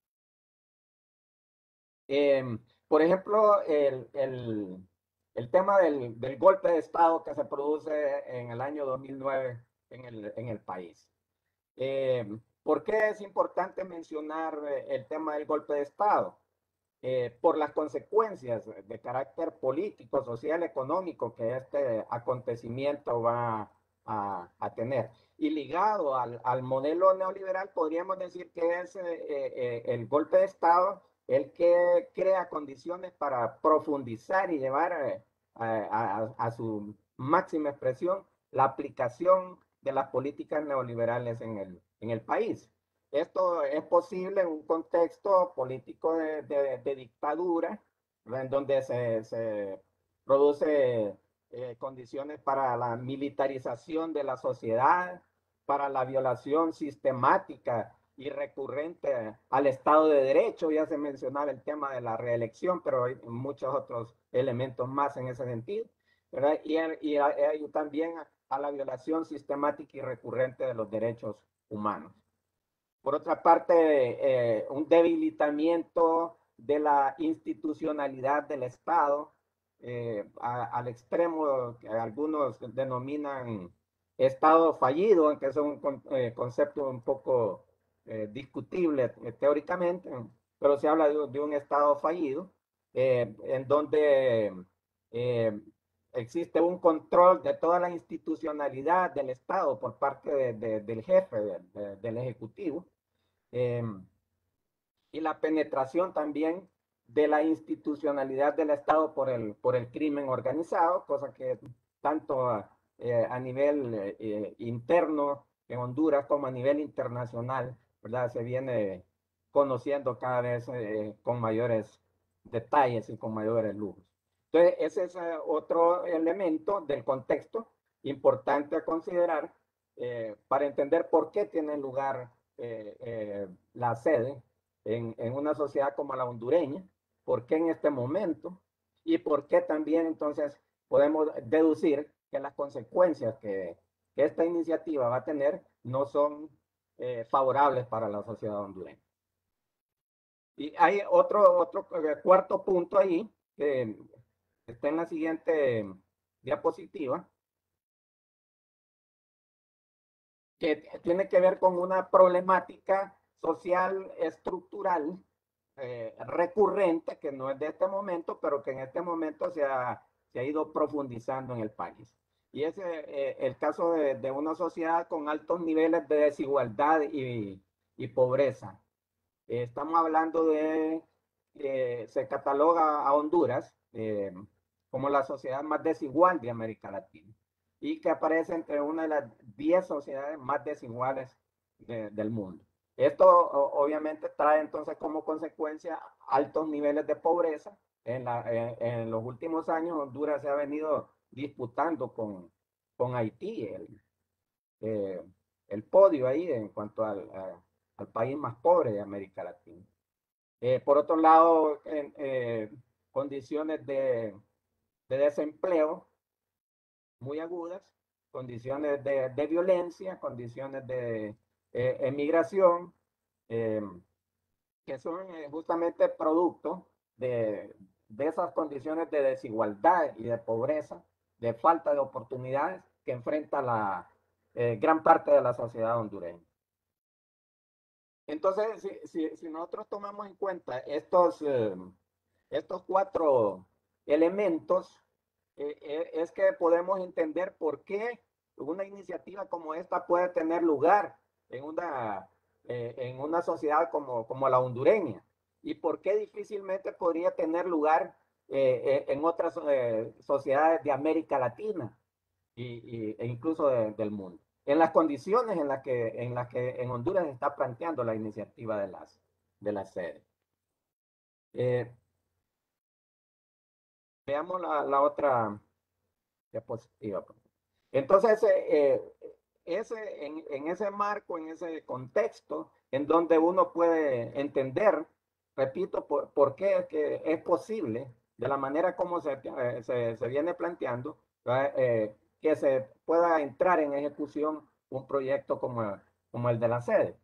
Por ejemplo, el tema del golpe de Estado que se produce en el año 2009 en el país. ¿Por qué es importante mencionar el tema del golpe de Estado? Por las consecuencias de carácter político, social, económico que este acontecimiento va a tener. Y ligado al modelo neoliberal, podríamos decir que es el golpe de Estado el que crea condiciones para profundizar y llevar a su máxima expresión la aplicación de las políticas neoliberales en el país. Esto es posible en un contexto político de dictadura, en donde se produce condiciones para la militarización de la sociedad, para la violación sistemática y recurrente al Estado de Derecho. Ya se mencionaba el tema de la reelección, pero hay muchos otros elementos más en ese sentido, ¿verdad? Y también a la violación sistemática y recurrente de los derechos humanos. Por otra parte, un debilitamiento de la institucionalidad del Estado, al extremo que algunos denominan Estado fallido, aunque es un concepto un poco discutible teóricamente, pero se habla de un Estado fallido, en donde existe un control de toda la institucionalidad del Estado por parte del jefe del Ejecutivo, y la penetración también de la institucionalidad del Estado por el crimen organizado, cosa que tanto a nivel interno en Honduras como a nivel internacional, ¿verdad? Se viene conociendo cada vez con mayores detalles y con mayores lujos. Entonces, ese es otro elemento del contexto importante a considerar para entender por qué tiene lugar la sede en una sociedad como la hondureña, por qué en este momento y por qué también entonces podemos deducir que las consecuencias que esta iniciativa va a tener no son favorables para la sociedad hondureña. Y hay otro cuarto punto ahí que está en la siguiente diapositiva, que tiene que ver con una problemática social estructural recurrente, que no es de este momento, pero que en este momento se ha ido profundizando en el país. Y es el caso de una sociedad con altos niveles de desigualdad y pobreza. Estamos hablando se cataloga a Honduras como la sociedad más desigual de América Latina y que aparece entre una de las 10 sociedades más desiguales del mundo. Esto obviamente trae entonces como consecuencia altos niveles de pobreza. En los últimos años Honduras se ha venido disputando con Haití el podio ahí en cuanto al país más pobre de América Latina. Por otro lado, condiciones de desempleo muy agudas, condiciones de violencia, condiciones de emigración, que son justamente producto de de esas condiciones de desigualdad y de pobreza, de falta de oportunidades que enfrenta la gran parte de la sociedad hondureña. Entonces, si nosotros tomamos en cuenta estos 4 elementos, es que podemos entender por qué una iniciativa como esta puede tener lugar en una sociedad como la hondureña, y por qué difícilmente podría tener lugar en otras sociedades de América Latina e incluso del mundo, en las condiciones en las que en Honduras se está planteando la iniciativa de las sedes. Veamos la otra diapositiva. Entonces, en ese marco, en ese contexto, en donde uno puede entender, repito, por qué es que es posible, de la manera como se viene planteando, que se pueda entrar en ejecución un proyecto como el de la sede.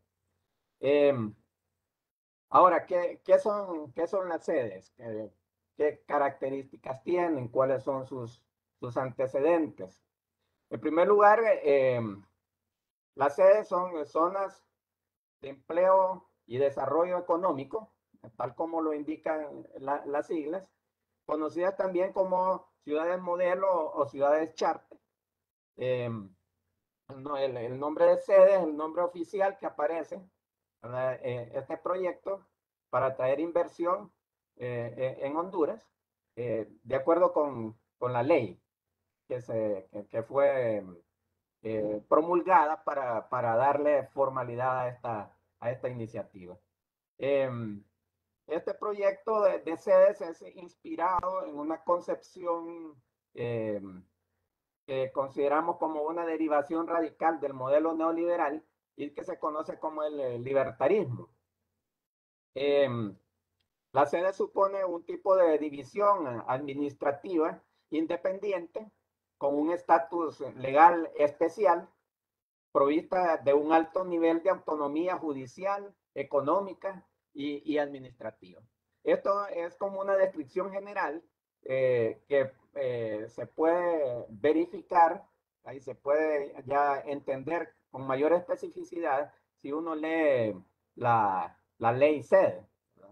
Ahora, ¿qué son las sedes? ¿Qué características tienen? ¿Cuáles son sus antecedentes? En primer lugar, las sedes son zonas de empleo y desarrollo económico, tal como lo indican las siglas, conocidas también como ciudades modelo o ciudades charter. El nombre de sede es el nombre oficial que aparece en este proyecto para atraer inversión en Honduras, de acuerdo con la ley que fue promulgada para darle formalidad a esta iniciativa. Este proyecto de sedes es inspirado en una concepción que consideramos como una derivación radical del modelo neoliberal y que se conoce como el libertarismo. La sede supone un tipo de división administrativa independiente con un estatus legal especial, provista de un alto nivel de autonomía judicial, económica y administrativa. Esto es como una descripción general que se puede verificar, ahí se puede ya entender con mayor especificidad si uno lee la ley sede.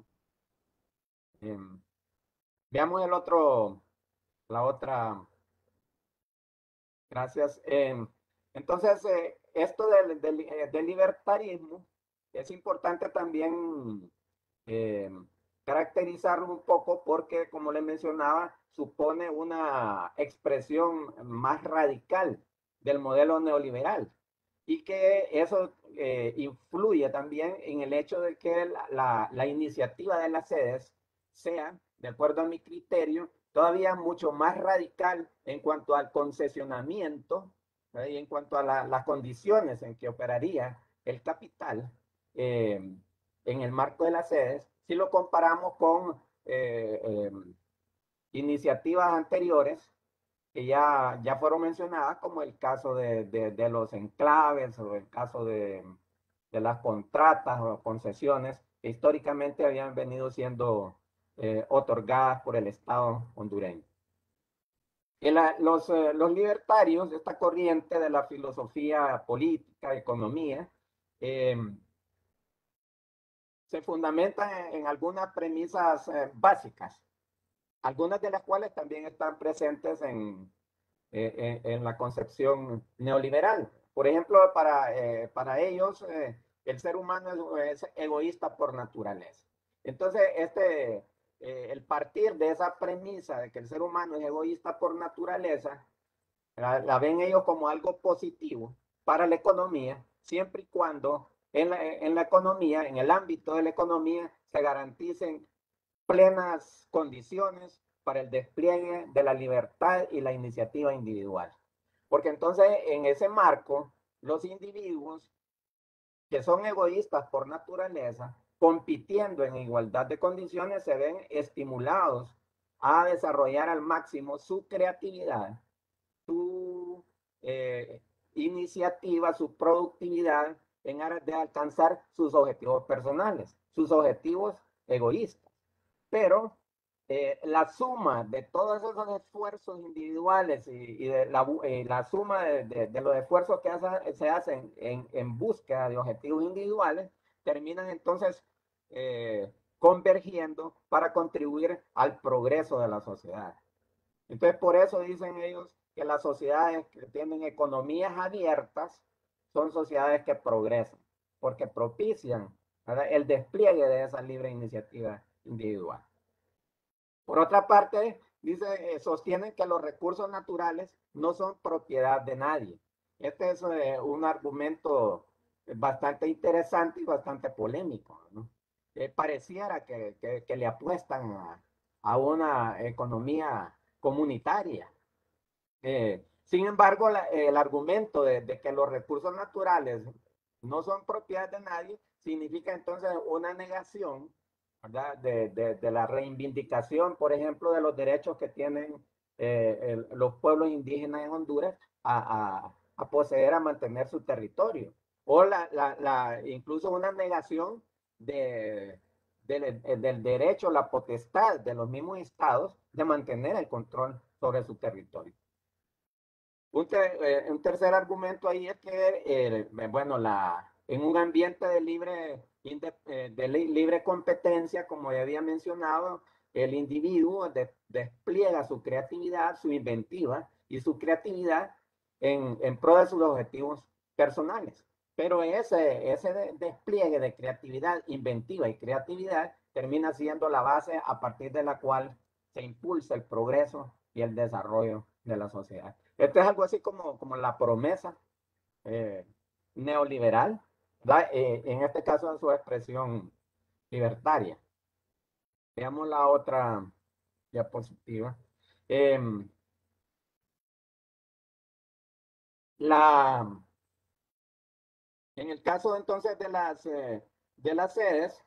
Veamos la otra. Gracias. Entonces, esto del libertarismo es importante también caracterizarlo un poco porque, como le mencionaba, supone una expresión más radical del modelo neoliberal y que eso influye también en el hecho de que la iniciativa de las sedes sea, de acuerdo a mi criterio, todavía mucho más radical en cuanto al concesionamiento y en cuanto a las condiciones en que operaría el capital en el marco de las sedes, si lo comparamos con iniciativas anteriores que ya fueron mencionadas, como el caso de los enclaves o el caso de las contratas o concesiones que históricamente habían venido siendo otorgadas por el Estado hondureño. Los libertarios de esta corriente de la filosofía política, economía, se fundamentan en algunas premisas básicas, algunas de las cuales también están presentes en la concepción neoliberal. Por ejemplo, para ellos, el ser humano es egoísta por naturaleza. Entonces, el partir de esa premisa de que el ser humano es egoísta por naturaleza, la ven ellos como algo positivo para la economía, siempre y cuando en la economía, en el ámbito de la economía, se garanticen plenas condiciones para el despliegue de la libertad y la iniciativa individual. Porque entonces, en ese marco, los individuos que son egoístas por naturaleza, compitiendo en igualdad de condiciones, se ven estimulados a desarrollar al máximo su creatividad, su iniciativa, su productividad en aras de alcanzar sus objetivos personales, sus objetivos egoístas. Pero la suma de todos esos esfuerzos individuales y de la suma de los esfuerzos que se hacen en búsqueda de objetivos individuales, terminan entonces convergiendo para contribuir al progreso de la sociedad. Entonces, por eso dicen ellos que las sociedades que tienen economías abiertas son sociedades que progresan, porque propician, ¿verdad?, el despliegue de esa libre iniciativa individual. Por otra parte, dice, sostienen que los recursos naturales no son propiedad de nadie. Este es un argumento bastante interesante y bastante polémico, ¿no? Pareciera que le apuestan a una economía comunitaria. Sin embargo, el argumento de que los recursos naturales no son propiedad de nadie significa entonces una negación, ¿verdad?, de la reivindicación, por ejemplo, de los derechos que tienen los pueblos indígenas en Honduras a poseer, a mantener su territorio. O incluso una negación del derecho, la potestad de los mismos estados de mantener el control sobre su territorio. Un tercer argumento ahí es que, bueno, en un ambiente de libre competencia, como ya había mencionado, el individuo despliega su creatividad, su inventiva y su creatividad en pro de sus objetivos personales. Pero ese despliegue de creatividad, inventiva y creatividad termina siendo la base a partir de la cual se impulsa el progreso y el desarrollo de la sociedad. Esto es algo así como la promesa neoliberal, ¿verdad? En este caso en su expresión libertaria. Veamos la otra diapositiva. En el caso entonces de las sedes,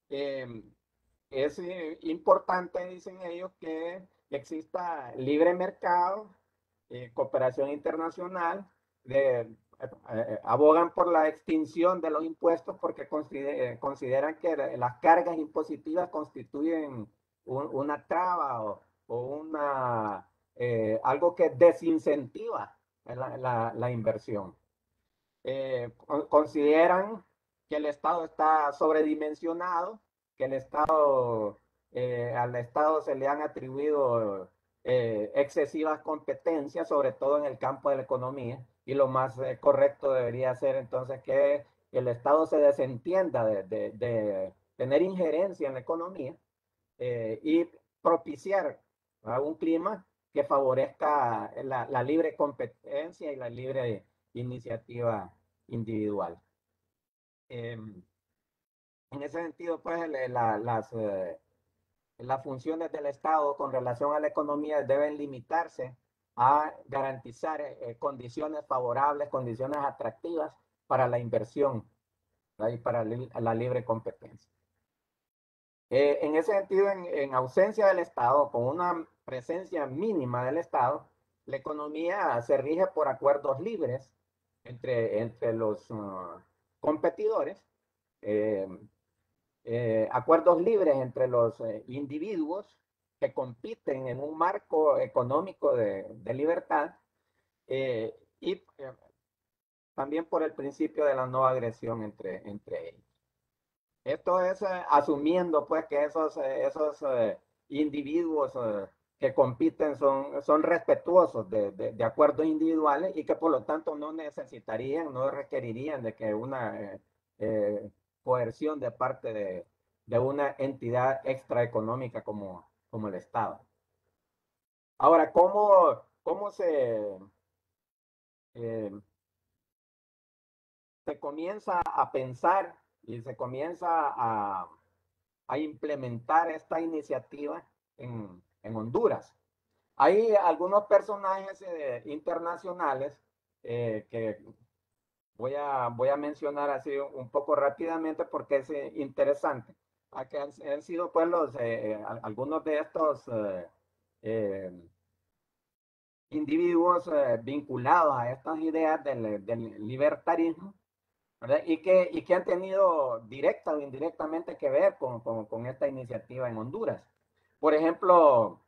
es importante, dicen ellos, que exista libre mercado, cooperación internacional, abogan por la extinción de los impuestos porque consideran que las cargas impositivas constituyen una traba o algo que desincentiva la inversión. Consideran que el Estado está sobredimensionado, que al Estado se le han atribuido excesivas competencias, sobre todo en el campo de la economía, y lo más correcto debería ser entonces que el Estado se desentienda de tener injerencia en la economía y propiciar un clima que favorezca la libre competencia y la libre iniciativa individual. En ese sentido, pues, las funciones del Estado con relación a la economía deben limitarse a garantizar condiciones favorables, condiciones atractivas para la inversión, ¿verdad?, y para la libre competencia. En ese sentido, en ausencia del Estado, con una presencia mínima del Estado, la economía se rige por acuerdos libres entre los competidores, acuerdos libres entre los individuos que compiten en un marco económico de libertad, y también por el principio de la no agresión entre ellos. Esto es asumiendo pues que esos individuos que compiten son respetuosos de acuerdos individuales y que por lo tanto no necesitarían, no requerirían de que una coerción de parte de una entidad extraeconómica como el Estado. Ahora, ¿cómo se comienza a pensar y se comienza a implementar esta iniciativa en Honduras? Hay algunos personajes internacionales que voy a mencionar así un poco rápidamente porque es interesante. Que han sido pues algunos de estos individuos vinculados a estas ideas del libertarismo, ¿verdad? Y que han tenido directa o indirectamente que ver con esta iniciativa en Honduras. Por ejemplo,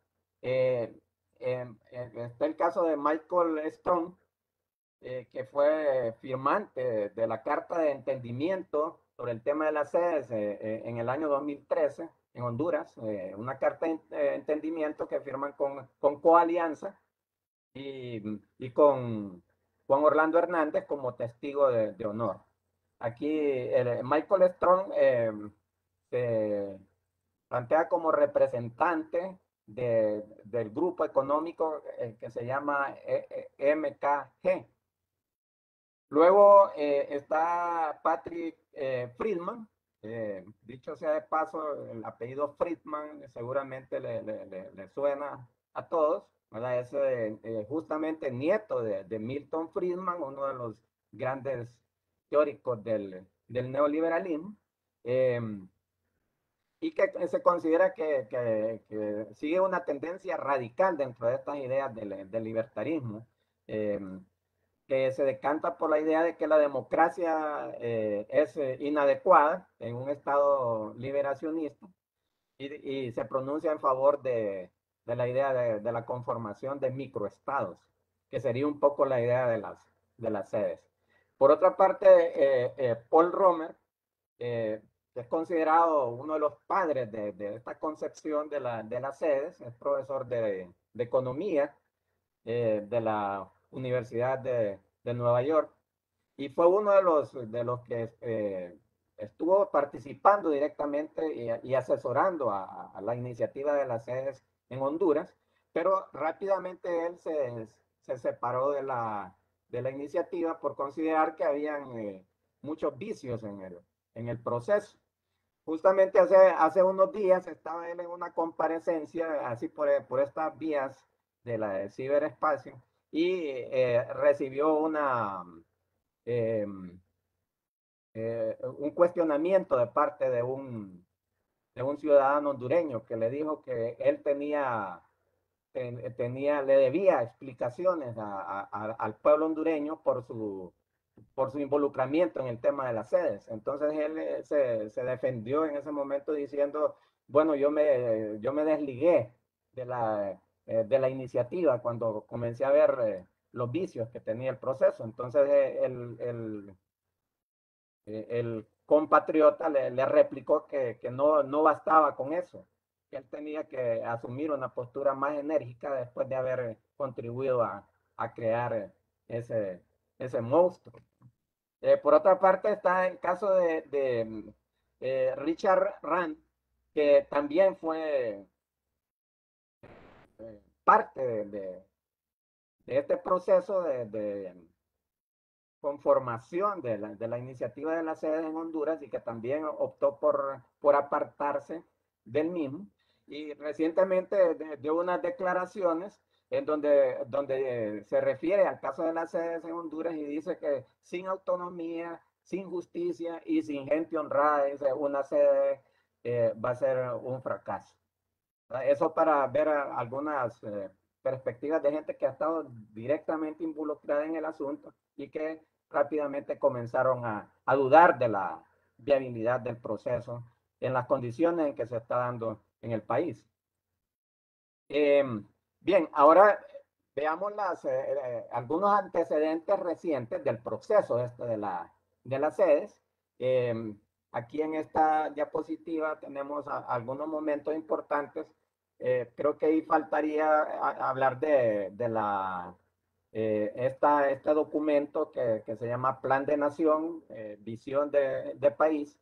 está el caso de Michael Strong, que fue firmante de la Carta de Entendimiento sobre el tema de las sedes en el año 2013 en Honduras, una carta de entendimiento que firman con Coalianza y con Juan Orlando Hernández como testigo de honor. Aquí Michael Strong se plantea como representante del grupo económico que se llama MKG. Luego está Patrick Friedman. Dicho sea de paso, el apellido Friedman seguramente le suena a todos, ¿verdad? Es justamente nieto de Milton Friedman, uno de los grandes teóricos del neoliberalismo. Y que se considera que sigue una tendencia radical dentro de estas ideas del libertarismo, que se decanta por la idea de que la democracia es inadecuada en un estado liberacionista y se pronuncia en favor de la idea de la conformación de microestados, que sería un poco la idea de las sedes. Por otra parte, Paul Romer, que es considerado uno de los padres de esta concepción de las sedes, es profesor de economía de la Universidad de Nueva York y fue uno de los que estuvo participando directamente y asesorando a la iniciativa de las sedes en Honduras, pero rápidamente él se separó de la iniciativa por considerar que habían muchos vicios en el proceso. Justamente hace unos días estaba él en una comparecencia, así por estas vías de la de ciberespacio, y recibió eh, un cuestionamiento de parte de un ciudadano hondureño que le dijo que él le debía explicaciones al pueblo hondureño por su involucramiento en el tema de las sedes. Entonces él se defendió en ese momento diciendo, bueno, yo me desligué de la iniciativa cuando comencé a ver los vicios que tenía el proceso. Entonces el compatriota le replicó que no bastaba con eso, que él tenía que asumir una postura más enérgica después de haber contribuido a crear ese monstruo. Por otra parte está el caso de Richard Rand, que también fue parte de este proceso de conformación de la iniciativa de las sedes en Honduras y que también optó por apartarse del mismo. Y recientemente dio unas declaraciones en donde se refiere al caso de las sedes en Honduras y dice que sin autonomía, sin justicia y sin gente honrada, dice, una sede va a ser un fracaso. Eso para ver algunas perspectivas de gente que ha estado directamente involucrada en el asunto y que rápidamente comenzaron a dudar de la viabilidad del proceso en las condiciones en que se está dando en el país. Bien, ahora veamos algunos antecedentes recientes del proceso de las sedes. Aquí en esta diapositiva tenemos algunos momentos importantes. Creo que ahí faltaría hablar de este documento que se llama Plan de Nación, Visión de País,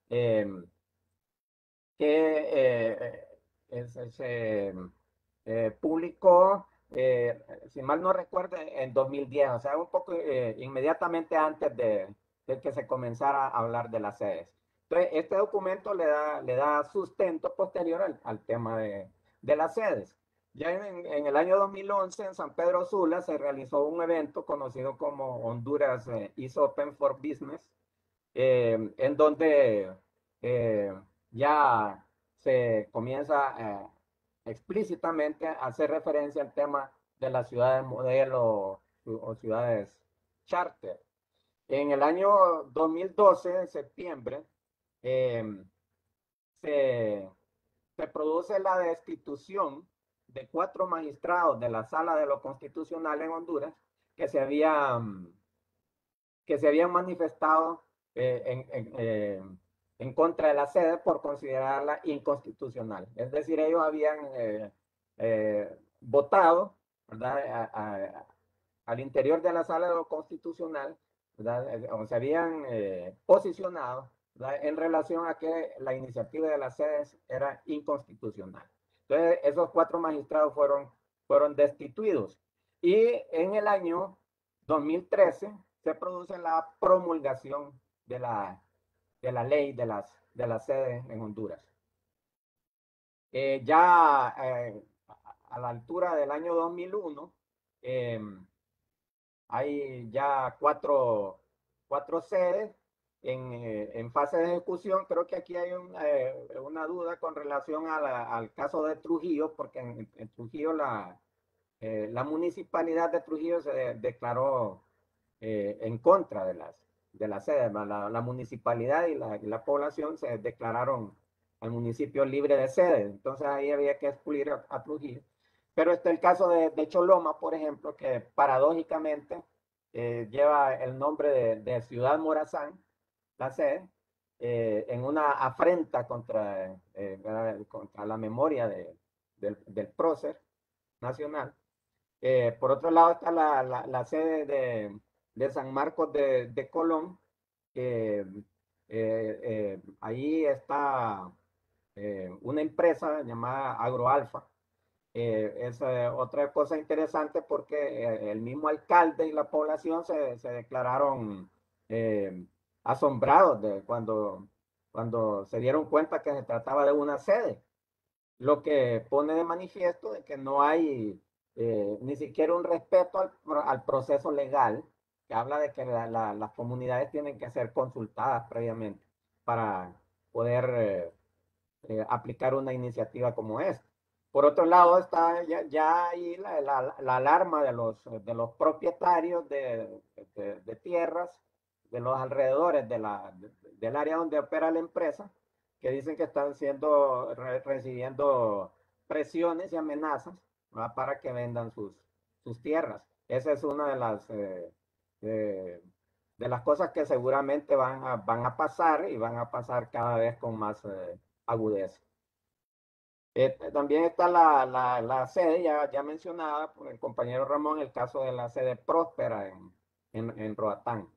que se publicó, si mal no recuerdo, en 2010, o sea, un poco inmediatamente antes de que se comenzara a hablar de las sedes. Entonces, este documento le da sustento posterior al tema de las sedes. Ya en el año 2011, en San Pedro Sula, se realizó un evento conocido como Honduras is Open for Business, en donde ya se comienza explícitamente a hacer referencia al tema de las ciudades modelo o ciudades charter. En el año 2012, en septiembre, se se produce la destitución de 4 magistrados de la Sala de lo Constitucional en Honduras que se habían manifestado en contra de la sede por considerarla inconstitucional. Es decir, ellos habían votado, ¿verdad? Al interior de la Sala de lo Constitucional, ¿verdad? O se habían posicionado, ¿verdad? En relación a que la iniciativa de las sedes era inconstitucional. Entonces, esos 4 magistrados fueron destituidos. Y en el año 2013 se produce la promulgación de la ley de las sedes en Honduras. Ya a la altura del año 2001, hay ya cuatro sedes en fase de ejecución. Creo que aquí hay una duda con relación al caso de Trujillo, porque en Trujillo la municipalidad de Trujillo se declaró en contra de las sedes. La municipalidad y la población se declararon al municipio libre de sedes. Entonces ahí había que excluir a Trujillo. Pero está el caso de Choloma, por ejemplo, que paradójicamente lleva el nombre de Ciudad Morazán, la sede, en una afrenta contra la memoria del prócer nacional. Por otro lado está la sede de San Marcos de Colón, que ahí está una empresa llamada Agroalfa. Es otra cosa interesante porque el mismo alcalde y la población se declararon asombrados cuando se dieron cuenta que se trataba de una sede, lo que pone de manifiesto de que no hay ni siquiera un respeto al proceso legal, que habla de que las comunidades tienen que ser consultadas previamente para poder aplicar una iniciativa como esta. Por otro lado, está ya ahí la alarma de los propietarios de tierras de los alrededores del área donde opera la empresa, que dicen que están recibiendo presiones y amenazas, ¿verdad? Para que vendan sus tierras. Esa es una de las cosas que seguramente van a pasar, y van a pasar cada vez con más agudeza. También está la sede ya mencionada por el compañero Ramón, el caso de la sede Próspera en Roatán.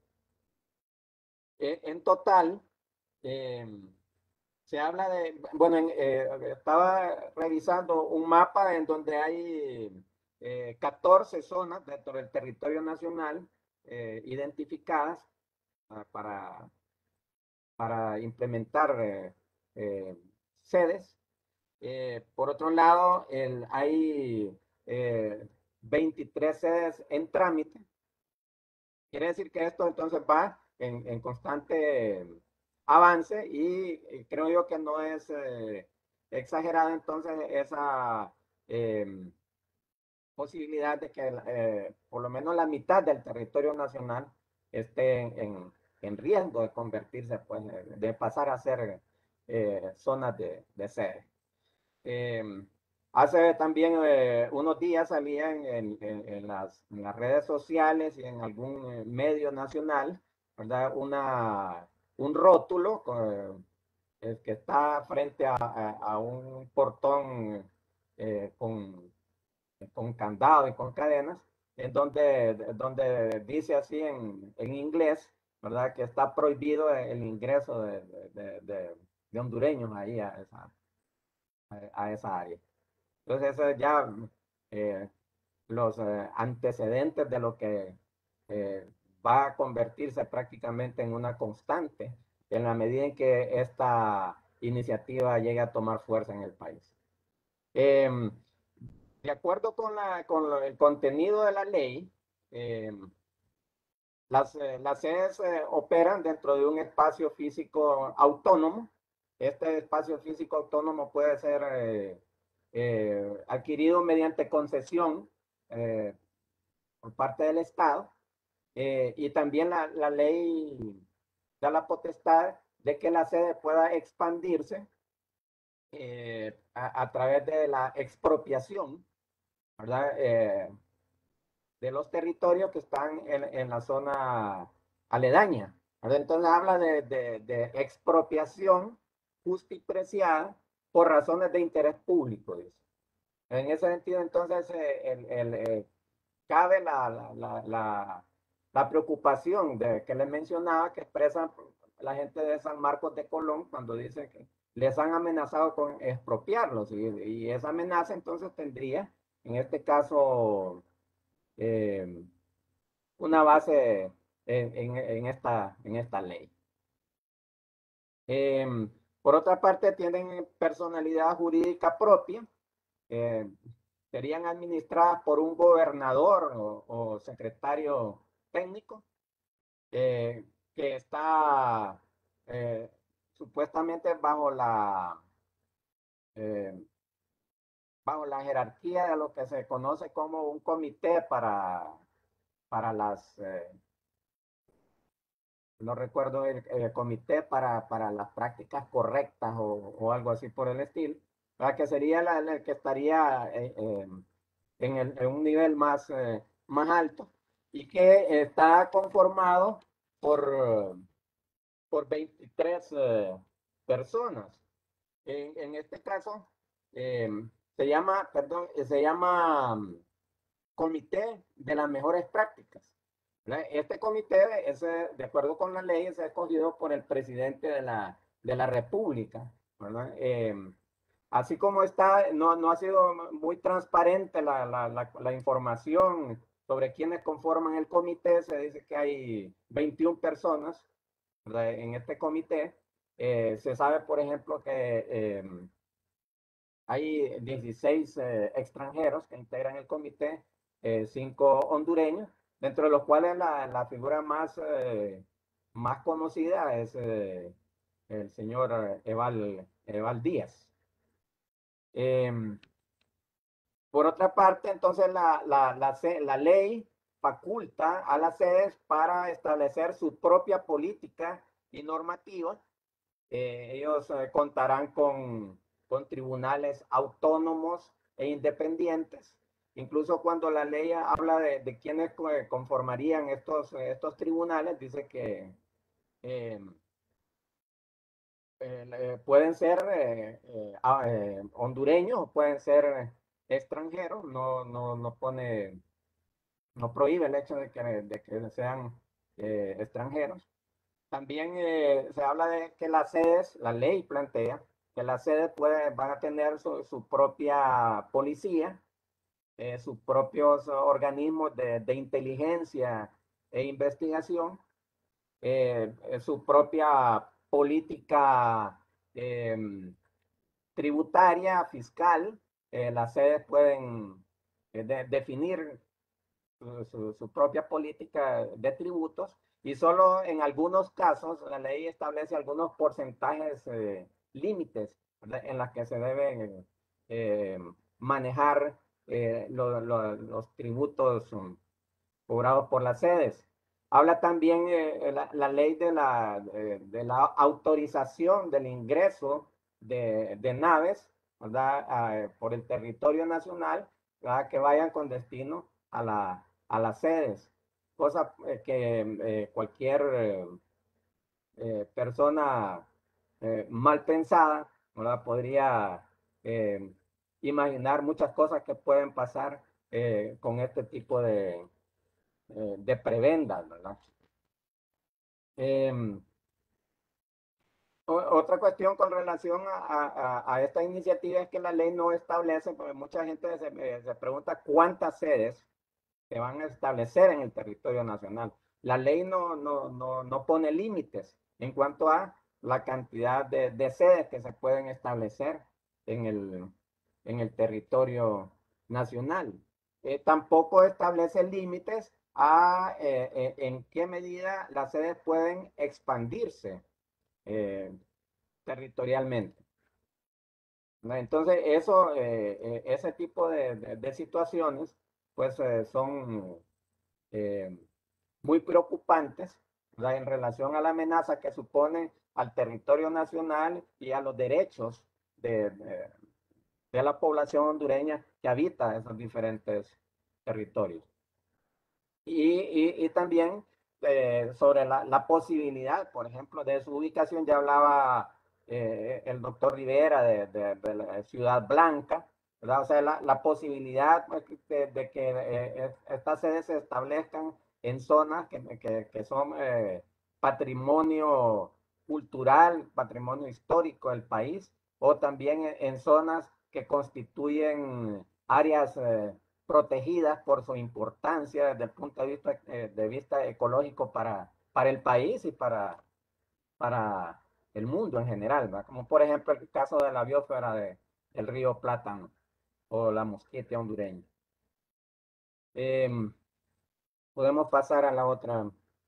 En total, se habla de, bueno, estaba revisando un mapa en donde hay 14 zonas dentro del territorio nacional identificadas para implementar sedes. Por otro lado, hay 23 sedes en trámite. Quiere decir que esto entonces va en constante avance, y creo yo que no es exagerada entonces esa posibilidad de que por lo menos la mitad del territorio nacional esté en riesgo de convertirse, pues, de pasar a ser zonas de sede. Hace también unos días salía en las redes sociales y en algún medio nacional, ¿verdad? Un rótulo que está frente a un portón con candado y con cadenas, en donde dice así en inglés, ¿verdad? Que está prohibido el ingreso de hondureños ahí a esa área. Entonces, eso ya los antecedentes de lo que va a convertirse prácticamente en una constante en la medida en que esta iniciativa llegue a tomar fuerza en el país. De acuerdo con el contenido de la ley, las sedes operan dentro de un espacio físico autónomo. Este espacio físico autónomo puede ser adquirido mediante concesión por parte del Estado, y también la ley da la potestad de que la sede pueda expandirse a través de la expropiación, ¿verdad? De los territorios que están en la zona aledaña, ¿verdad? Entonces habla de expropiación justipreciada por razones de interés público, dice. En ese sentido, entonces, cabe la preocupación que les mencionaba, que expresa la gente de San Marcos de Colón cuando dice que les han amenazado con expropiarlos, y esa amenaza entonces tendría, en este caso, eh, una base en esta ley. Por otra parte, tienen personalidad jurídica propia, serían administradas por un gobernador o secretario técnico, que está supuestamente eh, bajo la jerarquía de lo que se conoce como un comité para no recuerdo, el comité para las prácticas correctas o algo así por el estilo, ¿verdad? Que sería el que estaría en un nivel más alto, y que está conformado por 23 personas. En este caso, eh, se llama Comité de las Mejores Prácticas. Este comité, de acuerdo con la ley, es escogido por el presidente de la República, ¿verdad? Así como está, no ha sido muy transparente la información sobre quiénes conforman el comité. Se dice que hay 21 personas, ¿verdad?, en este comité. Se sabe, por ejemplo, que hay 16 extranjeros que integran el comité, 5 hondureños, dentro de los cuales la figura más conocida es el señor Eval Díaz. Por otra parte, entonces la ley faculta a las sedes para establecer su propia política y normativa. Ellos contarán con tribunales autónomos e independientes. Incluso cuando la ley habla de quienes conformarían estos tribunales, dice que pueden ser hondureños o pueden ser extranjeros. No prohíbe el hecho de que sean extranjeros. También se habla de que las sedes, la ley plantea que las sedes van a tener su propia policía, sus propios organismos de inteligencia e investigación, su propia política tributaria, fiscal. Las sedes pueden definir su propia política de tributos, y solo en algunos casos la ley establece algunos porcentajes límites, ¿verdad?, en las que se deben manejar los tributos cobrados por las sedes. Habla también la ley de la autorización del ingreso de naves, ¿verdad?, por el territorio nacional, ¿verdad?, que vayan con destino a las sedes, cosa que cualquier persona mal pensada, ¿verdad?, podría imaginar muchas cosas que pueden pasar con este tipo de prebendas, ¿verdad? Otra cuestión con relación a esta iniciativa es que la ley no establece, porque mucha gente se pregunta cuántas sedes se van a establecer en el territorio nacional. La ley no pone límites en cuanto a la cantidad de sedes que se pueden establecer en el territorio nacional. Tampoco establece límites a en qué medida las sedes pueden expandirse territorialmente. Entonces, ese tipo de situaciones, pues son muy preocupantes, ¿verdad?, en relación a la amenaza que supone al territorio nacional y a los derechos de la población hondureña que habita esos diferentes territorios. Y también sobre la posibilidad, por ejemplo, de su ubicación, ya hablaba el doctor Rivera de la Ciudad Blanca, ¿verdad? O sea, la posibilidad pues, de que estas sedes se establezcan en zonas que son patrimonio cultural, patrimonio histórico del país, o también en zonas que constituyen áreas protegidas por su importancia desde el punto de vista ecológico para el país y para el mundo en general, ¿verdad? Como por ejemplo el caso de la biosfera del río Plátano o la Mosquitia hondureña. Podemos pasar a la otra.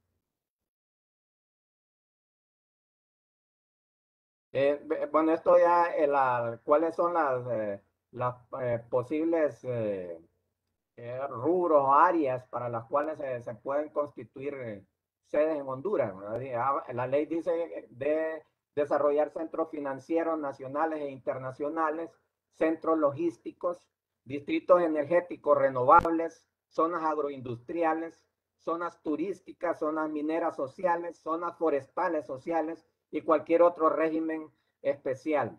Bueno, esto ya, ¿cuáles son las posibles rubros o áreas para las cuales se pueden constituir sedes en Honduras? La ley dice de desarrollar centros financieros nacionales e internacionales, centros logísticos, distritos energéticos renovables, zonas agroindustriales, zonas turísticas, zonas mineras sociales, zonas forestales sociales y cualquier otro régimen especial.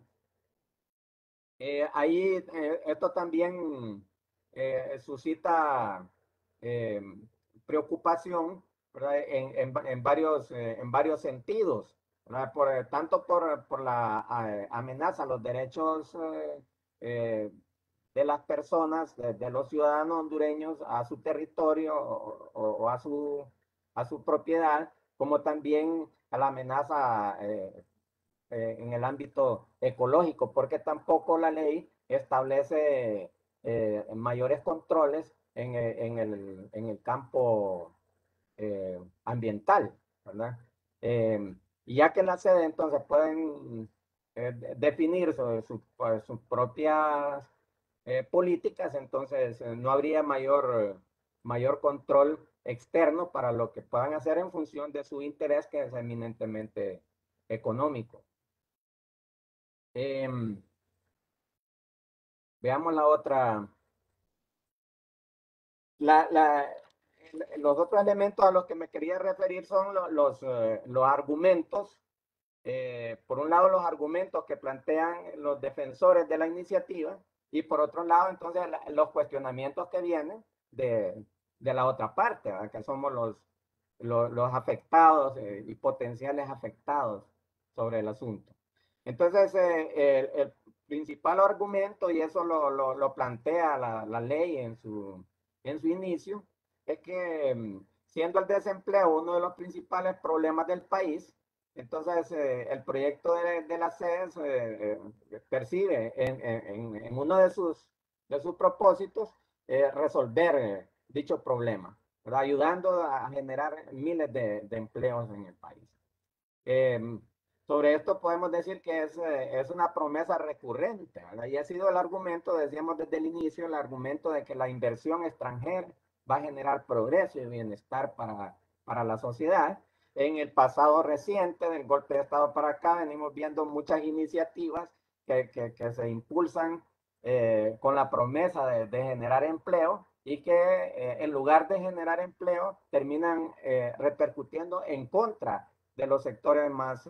Esto también suscita preocupación, ¿verdad? En varios sentidos, ¿verdad? Tanto por la amenaza a los derechos de las personas, de los ciudadanos hondureños a su territorio o a su propiedad, como también a la amenaza en el ámbito ecológico, porque tampoco la ley establece mayores controles en el campo ambiental, ¿verdad? Y ya que las sedes entonces pueden definir sus propias políticas, entonces no habría mayor control externo para lo que puedan hacer en función de su interés, que es eminentemente económico. Veamos la otra. Los otros elementos a los que me quería referir son los argumentos. Por un lado, los argumentos que plantean los defensores de la iniciativa y por otro lado, entonces, los cuestionamientos que vienen de la otra parte, ¿verdad? Que somos los afectados y potenciales afectados sobre el asunto. Entonces, el principal argumento, y eso lo plantea la ley en su inicio, es que siendo el desempleo uno de los principales problemas del país, entonces el proyecto de la CES percibe en uno de sus propósitos resolver dicho problema, ¿verdad? Ayudando a generar miles de empleos en el país. Sobre esto podemos decir que es una promesa recurrente, ¿verdad? Y ha sido el argumento, decíamos desde el inicio, el argumento de que la inversión extranjera va a generar progreso y bienestar para la sociedad. En el pasado reciente, del golpe de Estado para acá, venimos viendo muchas iniciativas que se impulsan con la promesa de generar empleo y que en lugar de generar empleo terminan repercutiendo en contra de los sectores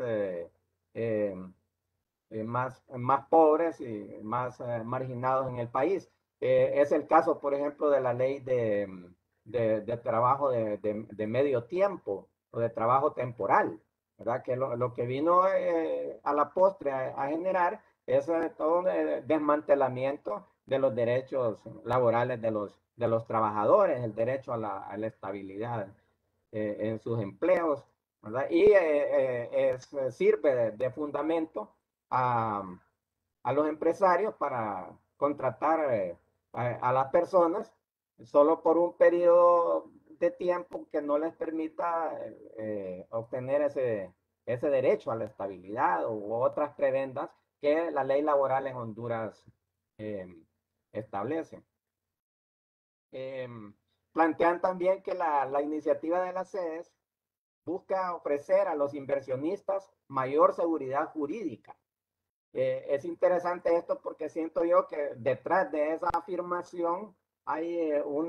más pobres y más marginados en el país. Es el caso, por ejemplo, de la ley de trabajo de medio tiempo o de trabajo temporal, ¿verdad? Que lo que vino a la postre a generar es todo un desmantelamiento de los derechos laborales de los trabajadores, el derecho a la estabilidad en sus empleos, ¿verdad? Y sirve de fundamento a los empresarios para contratar a las personas solo por un periodo de tiempo que no les permita obtener ese derecho a la estabilidad u otras prebendas que la ley laboral en Honduras establece. Plantean también que la iniciativa de las sedes busca ofrecer a los inversionistas mayor seguridad jurídica Es interesante esto porque siento yo que detrás de esa afirmación hay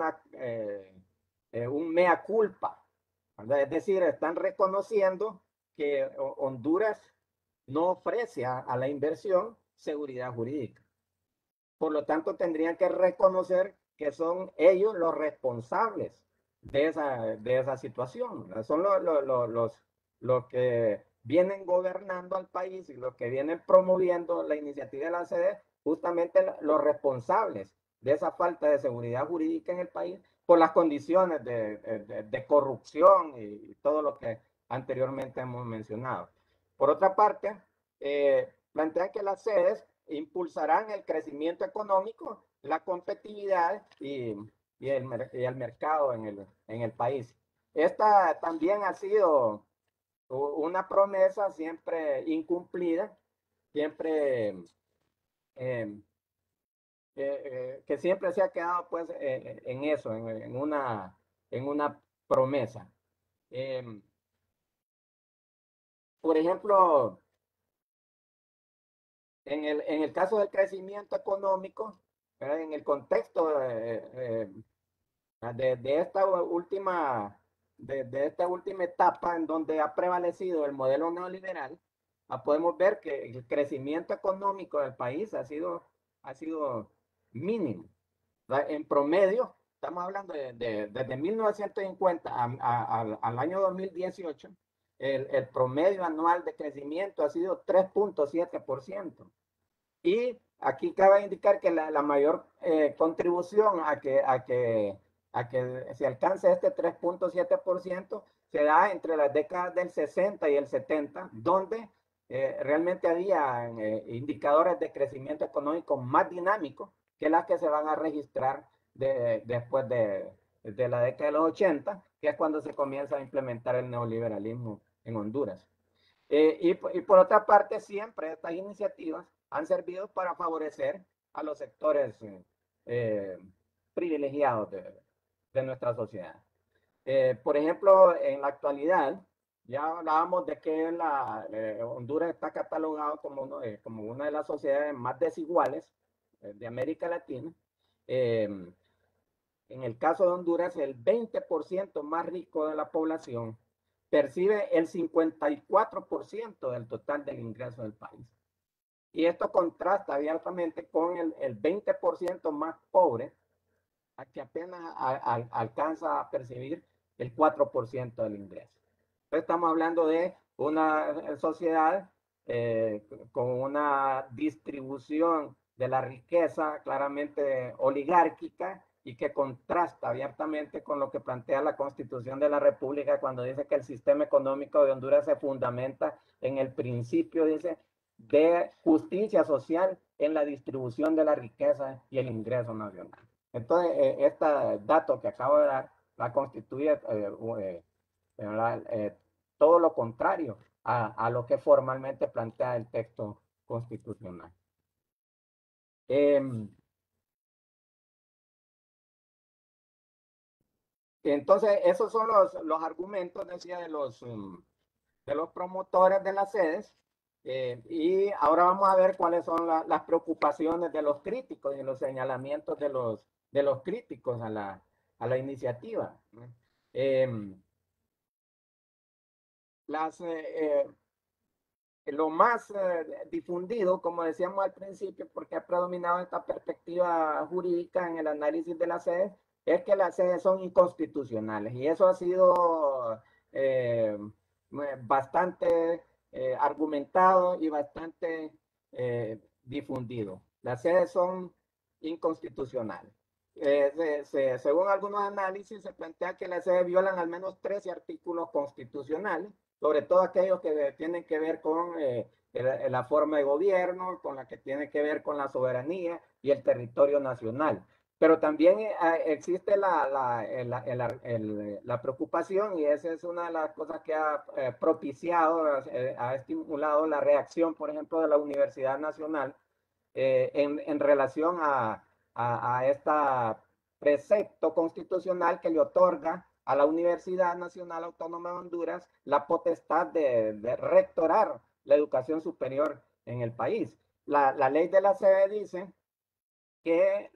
un mea culpa, ¿verdad? Es decir, están reconociendo que Honduras no ofrece a la inversión seguridad jurídica. Por lo tanto, tendrían que reconocer que son ellos los responsables de esa situación. Son los que vienen gobernando al país y los que vienen promoviendo la iniciativa de la sede, justamente los responsables de esa falta de seguridad jurídica en el país por las condiciones de corrupción y todo lo que anteriormente hemos mencionado. Por otra parte, plantean que las sedes impulsarán el crecimiento económico, la competitividad y el mercado en el país. Esta también ha sido una promesa siempre incumplida, siempre que siempre se ha quedado pues en eso, en una promesa. Por ejemplo, en el caso del crecimiento económico, ¿verdad? En el contexto de esta última etapa en donde ha prevalecido el modelo neoliberal, podemos ver que el crecimiento económico del país ha sido mínimo. ¿Verdad? En promedio, estamos hablando desde 1950 al año 2018, el promedio anual de crecimiento ha sido 3.7%. Y aquí cabe indicar que la mayor contribución a que se alcance este 3.7% se da entre las décadas del 60 y el 70, donde realmente había indicadores de crecimiento económico más dinámicos que las que se van a registrar después de la década de los 80, que es cuando se comienza a implementar el neoliberalismo en Honduras. Y por otra parte, siempre estas iniciativas han servido para favorecer a los sectores privilegiados de nuestra sociedad. Por ejemplo, en la actualidad, ya hablábamos de que Honduras está catalogado como una de las sociedades más desiguales de América Latina. En el caso de Honduras, el 20% más rico de la población percibe el 54% del total del ingreso del país. Y esto contrasta abiertamente con el 20% más pobre, que apenas alcanza a percibir el 4% del ingreso. Entonces estamos hablando de una sociedad con una distribución de la riqueza claramente oligárquica y que contrasta abiertamente con lo que plantea la Constitución de la República cuando dice que el sistema económico de Honduras se fundamenta en el principio, dice, de justicia social en la distribución de la riqueza y el ingreso nacional. Entonces, este dato que acabo de dar la constituye todo lo contrario a lo que formalmente plantea el texto constitucional. Entonces, esos son los argumentos, decía, de los promotores de las sedes. Y ahora vamos a ver cuáles son las preocupaciones de los críticos y los señalamientos de los críticos a la iniciativa. Lo más difundido, como decíamos al principio, porque ha predominado esta perspectiva jurídica en el análisis de las sedes, es que las sedes son inconstitucionales. Y eso ha sido bastante argumentado y bastante difundido. Las sedes son inconstitucionales. Según algunos análisis, se plantea que las sedes violan al menos 13 artículos constitucionales, sobre todo aquellos que tienen que ver con la forma de gobierno, con la que tiene que ver con la soberanía y el territorio nacional. Pero también existe la preocupación, y esa es una de las cosas que ha propiciado, ha estimulado la reacción, por ejemplo, de la Universidad Nacional en relación a este precepto constitucional que le otorga a la Universidad Nacional Autónoma de Honduras la potestad de rectorar la educación superior en el país. la ley de la sede dice que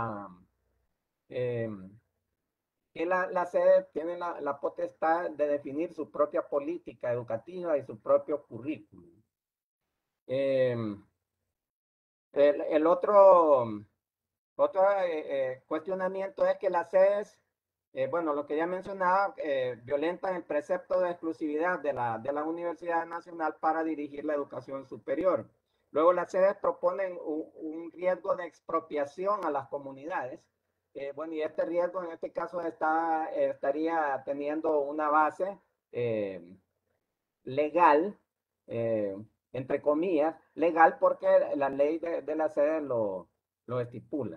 la sede tiene la potestad de definir su propia política educativa y su propio currículum. El otro cuestionamiento es que las sedes, bueno, lo que ya mencionaba, violentan el precepto de exclusividad de la Universidad Nacional para dirigir la educación superior. Luego las sedes proponen un riesgo de expropiación a las comunidades. Bueno, y este riesgo en este caso estaría teniendo una base legal, entre comillas, legal porque la ley de la sede lo estipula.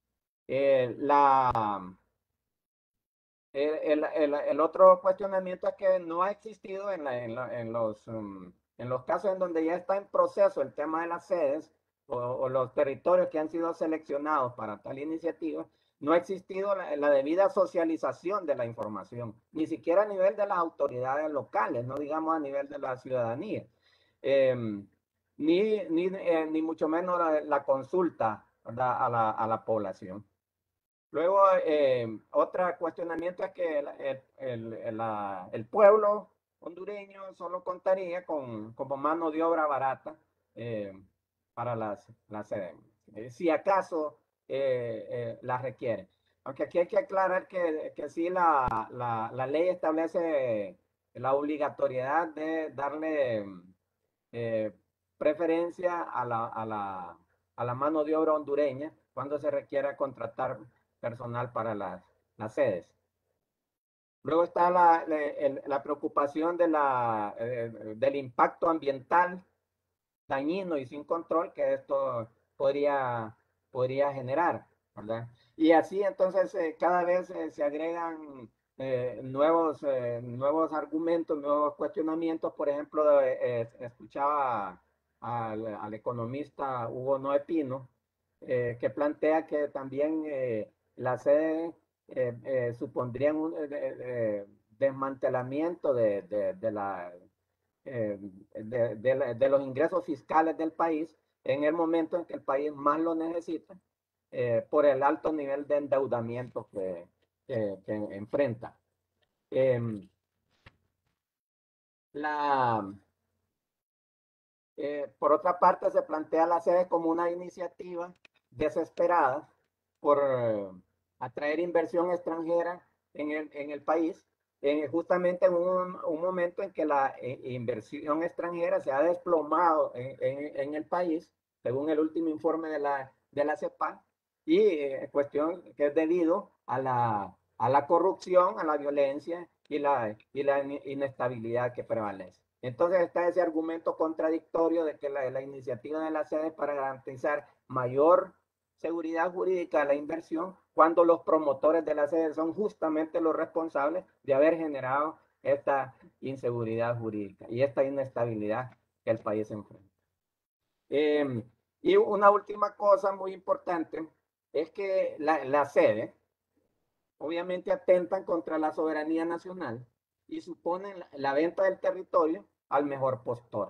El otro cuestionamiento es que no ha existido en los casos en donde ya está en proceso el tema de las sedes o los territorios que han sido seleccionados para tal iniciativa, no ha existido la debida socialización de la información, ni siquiera a nivel de las autoridades locales, no digamos a nivel de la ciudadanía, ni mucho menos la consulta, ¿verdad?, a la población. Luego, otro cuestionamiento es que el pueblo hondureño solo contaría como mano de obra barata para las sedes, si acaso las requiere. Aunque aquí hay que aclarar que sí la ley establece la obligatoriedad de darle preferencia a la mano de obra hondureña cuando se requiera contratar personal para las sedes. Luego está la preocupación del impacto ambiental dañino y sin control que esto podría generar, ¿verdad? Y así entonces cada vez se agregan nuevos argumentos, nuevos cuestionamientos. Por ejemplo, escuchaba al economista Hugo Noé Pino, que plantea que también la sede supondría un desmantelamiento de los ingresos fiscales del país en el momento en que el país más lo necesita, por el alto nivel de endeudamiento que enfrenta. Por otra parte, se plantea la sede como una iniciativa desesperada por atraer inversión extranjera en el país, justamente en un momento en que la inversión extranjera se ha desplomado en el país, según el último informe de la CEPAL, y cuestión que es debido a la corrupción, a la violencia y la inestabilidad que prevalece. Entonces está ese argumento contradictorio de que la iniciativa de la sede para garantizar mayor seguridad jurídica a la inversión, cuando los promotores de la sede son justamente los responsables de haber generado esta inseguridad jurídica y esta inestabilidad que el país enfrenta. Y una última cosa muy importante es que la sede obviamente atentan contra la soberanía nacional y suponen la venta del territorio al mejor postor.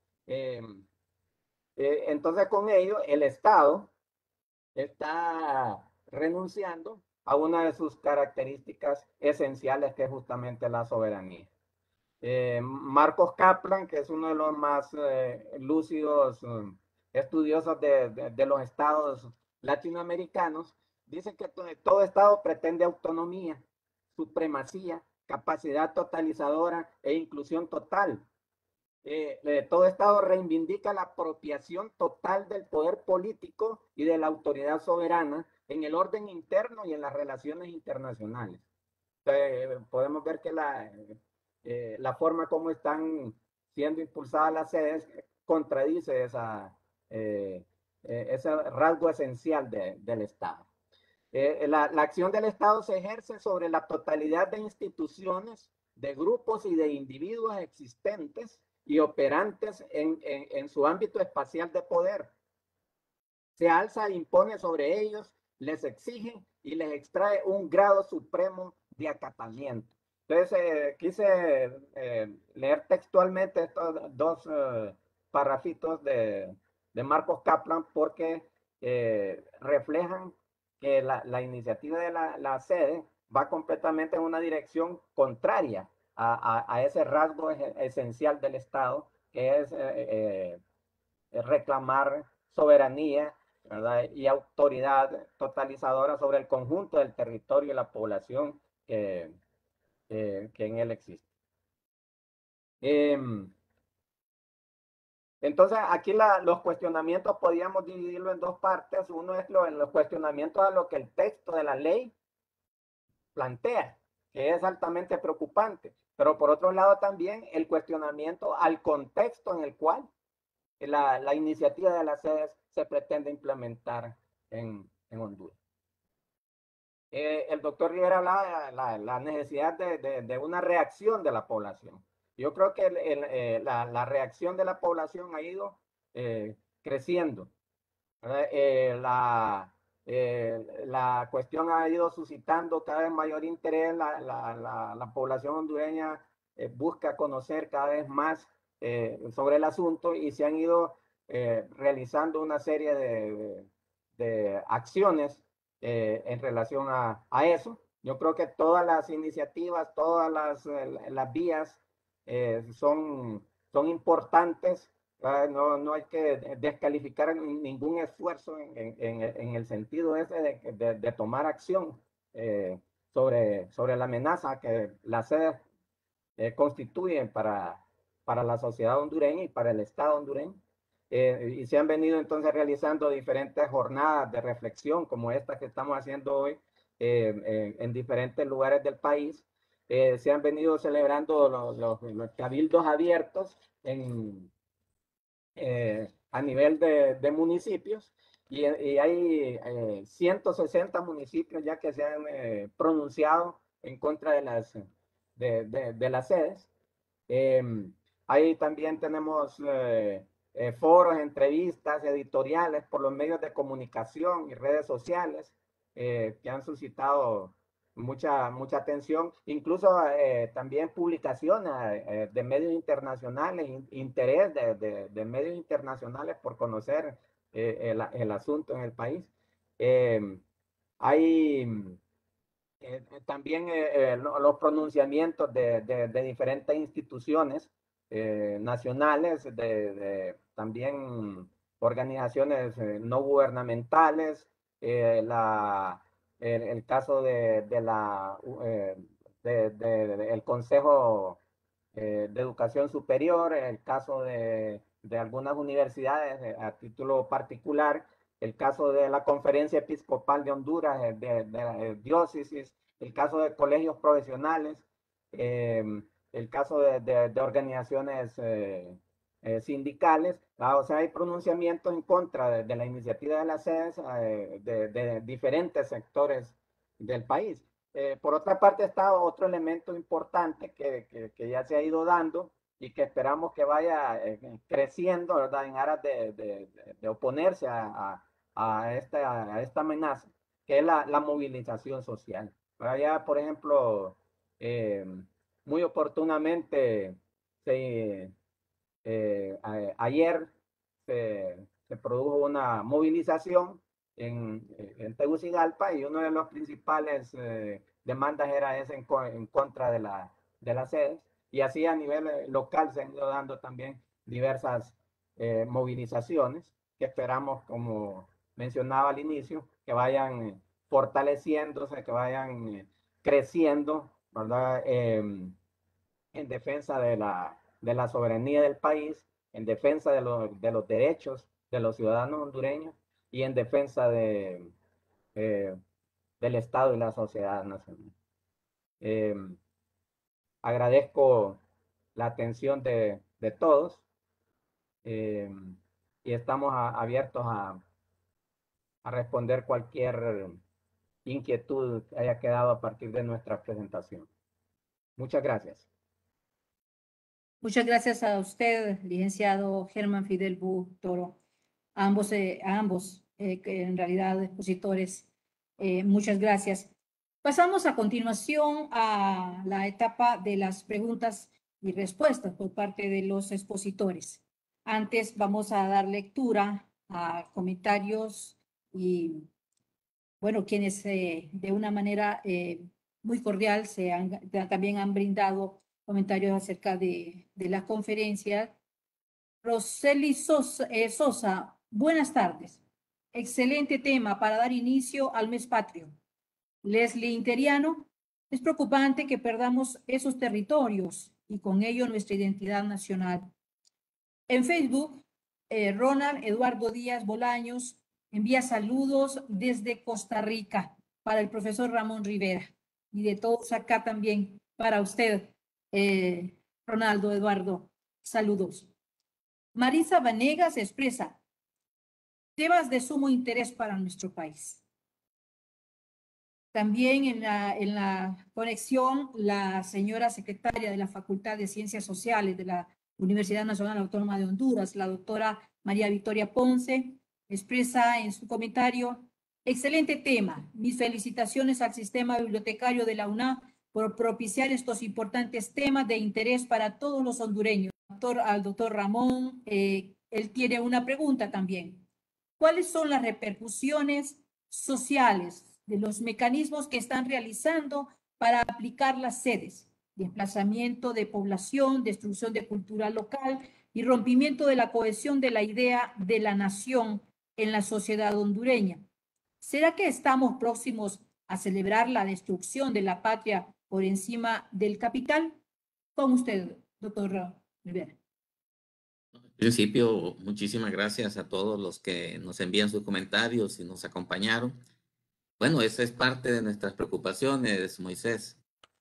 Entonces, con ello, el Estado está renunciando a una de sus características esenciales, que es justamente la soberanía. Marcos Kaplan, que es uno de los más lúcidos estudiosos de los estados latinoamericanos, dice que todo estado pretende autonomía, supremacía, capacidad totalizadora e inclusión total. Todo estado reivindica la apropiación total del poder político y de la autoridad soberana en el orden interno y en las relaciones internacionales. Podemos ver que la forma como están siendo impulsadas las sedes contradice ese rasgo esencial del Estado. La acción del Estado se ejerce sobre la totalidad de instituciones, de grupos y de individuos existentes y operantes en su ámbito espacial de poder. Se alza e impone sobre ellos, les exige y les extrae un grado supremo de acatamiento. Entonces, quise leer textualmente estos dos parrafitos de Marcos Kaplan, porque reflejan que la iniciativa de la sede va completamente en una dirección contraria a ese rasgo esencial del Estado, que es reclamar soberanía, ¿verdad? Y autoridad totalizadora sobre el conjunto del territorio y la población que en él existe. Entonces, aquí los cuestionamientos podríamos dividirlo en dos partes. Uno es los cuestionamientos a lo que el texto de la ley plantea, que es altamente preocupante. Pero por otro lado también el cuestionamiento al contexto en el cual la iniciativa de las sedes se pretende implementar en Honduras. El doctor Rivera hablaba de la necesidad de una reacción de la población. Yo creo que la reacción de la población ha ido creciendo. La cuestión ha ido suscitando cada vez mayor interés. La población hondureña busca conocer cada vez más sobre el asunto y se han ido realizando una serie de acciones en relación a eso. Yo creo que todas las iniciativas, todas las vías son importantes. No hay que descalificar ningún esfuerzo en el sentido ese de tomar acción sobre la amenaza que las sedes constituyen para la sociedad hondureña y para el Estado hondureño. Y se han venido entonces realizando diferentes jornadas de reflexión como esta que estamos haciendo hoy en diferentes lugares del país. Se han venido celebrando los cabildos abiertos a nivel de municipios y hay 160 municipios ya que se han pronunciado en contra de las sedes. Ahí también tenemos foros, entrevistas, editoriales por los medios de comunicación y redes sociales que han suscitado mucha atención, incluso también publicaciones de medios internacionales, interés de medios internacionales por conocer el asunto en el país. Hay también los pronunciamientos de diferentes instituciones nacionales, también organizaciones no gubernamentales, el caso el Consejo de Educación Superior, el caso de algunas universidades a título particular, el caso de la Conferencia Episcopal de Honduras, de la diócesis, el caso de colegios profesionales, el caso de organizaciones sindicales. O sea, hay pronunciamientos en contra de la iniciativa de las sedes de diferentes sectores del país. Por otra parte está otro elemento importante que ya se ha ido dando y que esperamos que vaya creciendo, ¿verdad? En aras de oponerse a esta amenaza, que es la movilización social. Ya, por ejemplo, muy oportunamente, ayer se produjo una movilización en Tegucigalpa y una de las principales demandas era esa en contra de las sedes. Y así a nivel local se han ido dando también diversas movilizaciones que esperamos, como mencionaba al inicio, que vayan fortaleciéndose, que vayan creciendo, ¿verdad? En defensa de la soberanía del país, en defensa de los derechos de los ciudadanos hondureños y en defensa del Estado y la sociedad nacional. Agradezco la atención de todos y estamos abiertos a responder cualquier inquietud que haya quedado a partir de nuestra presentación. Muchas gracias. Muchas gracias a usted, licenciado Germán Fidel Bu Toro, a ambos que en realidad expositores. Muchas gracias. Pasamos a continuación a la etapa de las preguntas y respuestas por parte de los expositores. Antes vamos a dar lectura a comentarios y, bueno, quienes de una manera muy cordial también han brindado comentarios acerca de la conferencia. Roseli Sosa, buenas tardes. Excelente tema para dar inicio al mes patrio. Leslie Interiano, es preocupante que perdamos esos territorios y con ello nuestra identidad nacional. En Facebook, Ronald Eduardo Díaz Bolaños envía saludos desde Costa Rica para el profesor Ramón Rivera y de todos acá también para usted, Ronaldo Eduardo. Saludos. Marisa Vanegas expresa temas de sumo interés para nuestro país. También en la conexión, la señora secretaria de la Facultad de Ciencias Sociales de la Universidad Nacional Autónoma de Honduras, la doctora María Victoria Ponce, expresa en su comentario, excelente tema, mis felicitaciones al sistema bibliotecario de la UNA por propiciar estos importantes temas de interés para todos los hondureños. Al doctor Ramón, él tiene una pregunta también. ¿Cuáles son las repercusiones sociales de los mecanismos que están realizando para aplicar las sedes? Desplazamiento de población, destrucción de cultura local y rompimiento de la cohesión de la idea de la nación en la sociedad hondureña. ¿Será que estamos próximos a celebrar la destrucción de la patria por encima del capital? Con usted, doctor Rivera. En principio, muchísimas gracias a todos los que nos envían sus comentarios y nos acompañaron. Bueno, esa es parte de nuestras preocupaciones, Moisés.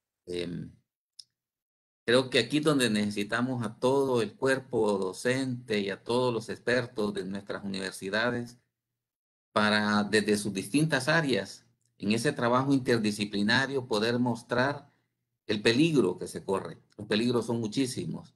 Creo que aquí donde necesitamos a todo el cuerpo docente y a todos los expertos de nuestras universidades para, desde sus distintas áreas, en ese trabajo interdisciplinario, poder mostrar el peligro que se corre. Los peligros son muchísimos.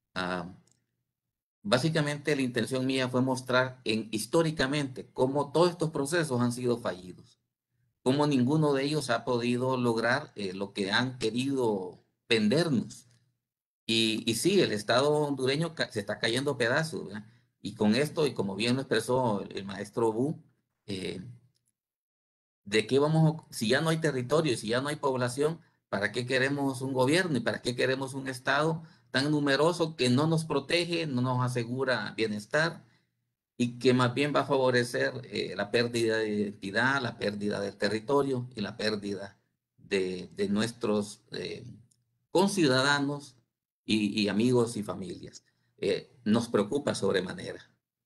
Básicamente la intención mía fue mostrar históricamente cómo todos estos procesos han sido fallidos, cómo ninguno de ellos ha podido lograr lo que han querido vendernos. Y sí, el Estado hondureño se está cayendo a pedazos, ¿verdad? Y con esto, y como bien lo expresó el maestro Bu, eh, ¿de qué vamos, si ya no hay territorio, si ya no hay población, para qué queremos un gobierno y para qué queremos un Estado tan numeroso que no nos protege, no nos asegura bienestar y que más bien va a favorecer la pérdida de identidad, la pérdida del territorio y la pérdida de nuestros conciudadanos y amigos y familias? Nos preocupa sobremanera.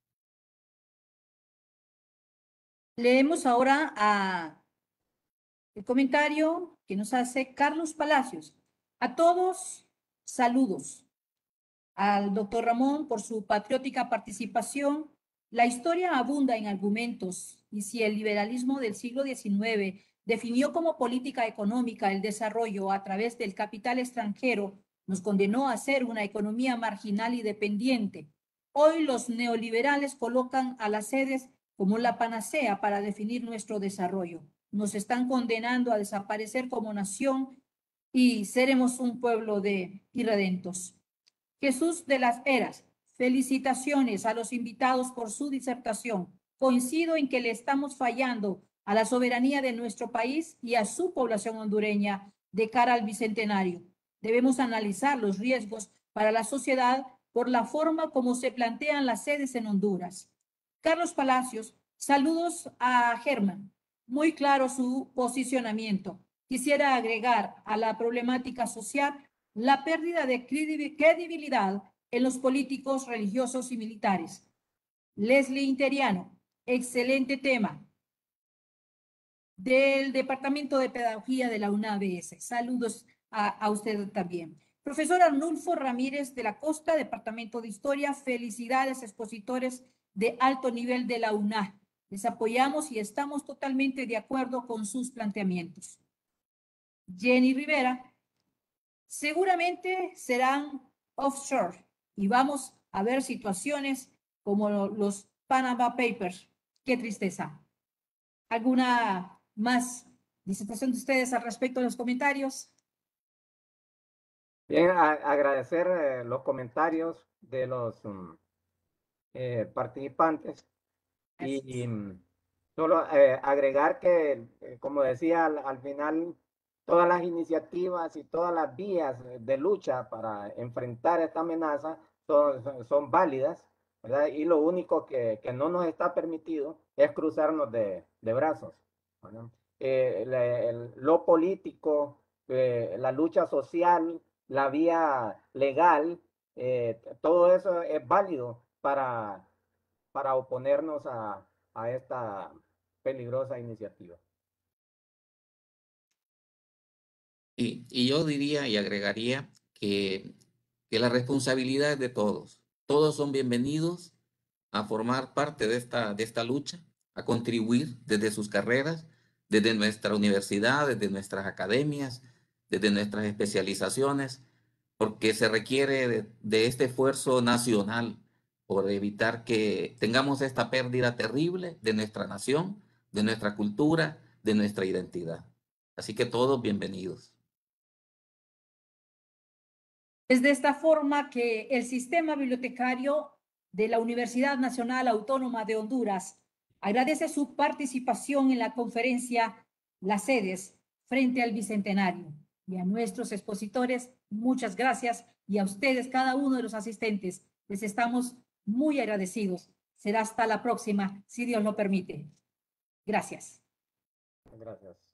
Leemos ahora el comentario que nos hace Carlos Palacios. A todos, saludos. Al doctor Ramón por su patriótica participación. La historia abunda en argumentos y si el liberalismo del siglo XIX definió como política económica el desarrollo a través del capital extranjero, nos condenó a ser una economía marginal y dependiente. Hoy los neoliberales colocan a las sedes como la panacea para definir nuestro desarrollo. Nos están condenando a desaparecer como nación y seremos un pueblo de irredentos. Jesús de las Heras, felicitaciones a los invitados por su disertación. Coincido en que le estamos fallando a la soberanía de nuestro país y a su población hondureña de cara al bicentenario. Debemos analizar los riesgos para la sociedad por la forma como se plantean las sedes en Honduras. Carlos Palacios, saludos a Germán. Muy claro su posicionamiento. Quisiera agregar a la problemática social la pérdida de credibilidad en los políticos religiosos y militares. Leslie Interiano, excelente tema. Del Departamento de Pedagogía de la UNABS. Saludos a usted también. Profesor Arnulfo Ramírez de la Costa, Departamento de Historia, felicidades expositores de alto nivel de la UNA. Les apoyamos y estamos totalmente de acuerdo con sus planteamientos. Jenny Rivera, seguramente serán offshore y vamos a ver situaciones como los Panama Papers. Qué tristeza. ¿Alguna más disertación de ustedes al respecto de los comentarios? Bien, agradecer los comentarios de los participantes. Así Y es. solo agregar que, como decía al final, todas las iniciativas y todas las vías de lucha para enfrentar esta amenaza son válidas, ¿verdad? Y lo único que no nos está permitido es cruzarnos de brazos, ¿verdad? Lo político, la lucha social, la vía legal, todo eso es válido para oponernos a esta peligrosa iniciativa. Y yo diría y agregaría que la responsabilidad es de todos. Todos son bienvenidos a formar parte de esta lucha, a contribuir desde sus carreras, desde nuestra universidad, desde nuestras academias, desde nuestras especializaciones, porque se requiere de este esfuerzo nacional por evitar que tengamos esta pérdida terrible de nuestra nación, de nuestra cultura, de nuestra identidad. Así que todos bienvenidos. Es de esta forma que el sistema bibliotecario de la Universidad Nacional Autónoma de Honduras agradece su participación en la conferencia Las sedes frente al Bicentenario. Y a nuestros expositores, muchas gracias. Y a ustedes, cada uno de los asistentes, les estamos muy agradecidos. Será hasta la próxima, si Dios lo permite. Gracias. Gracias.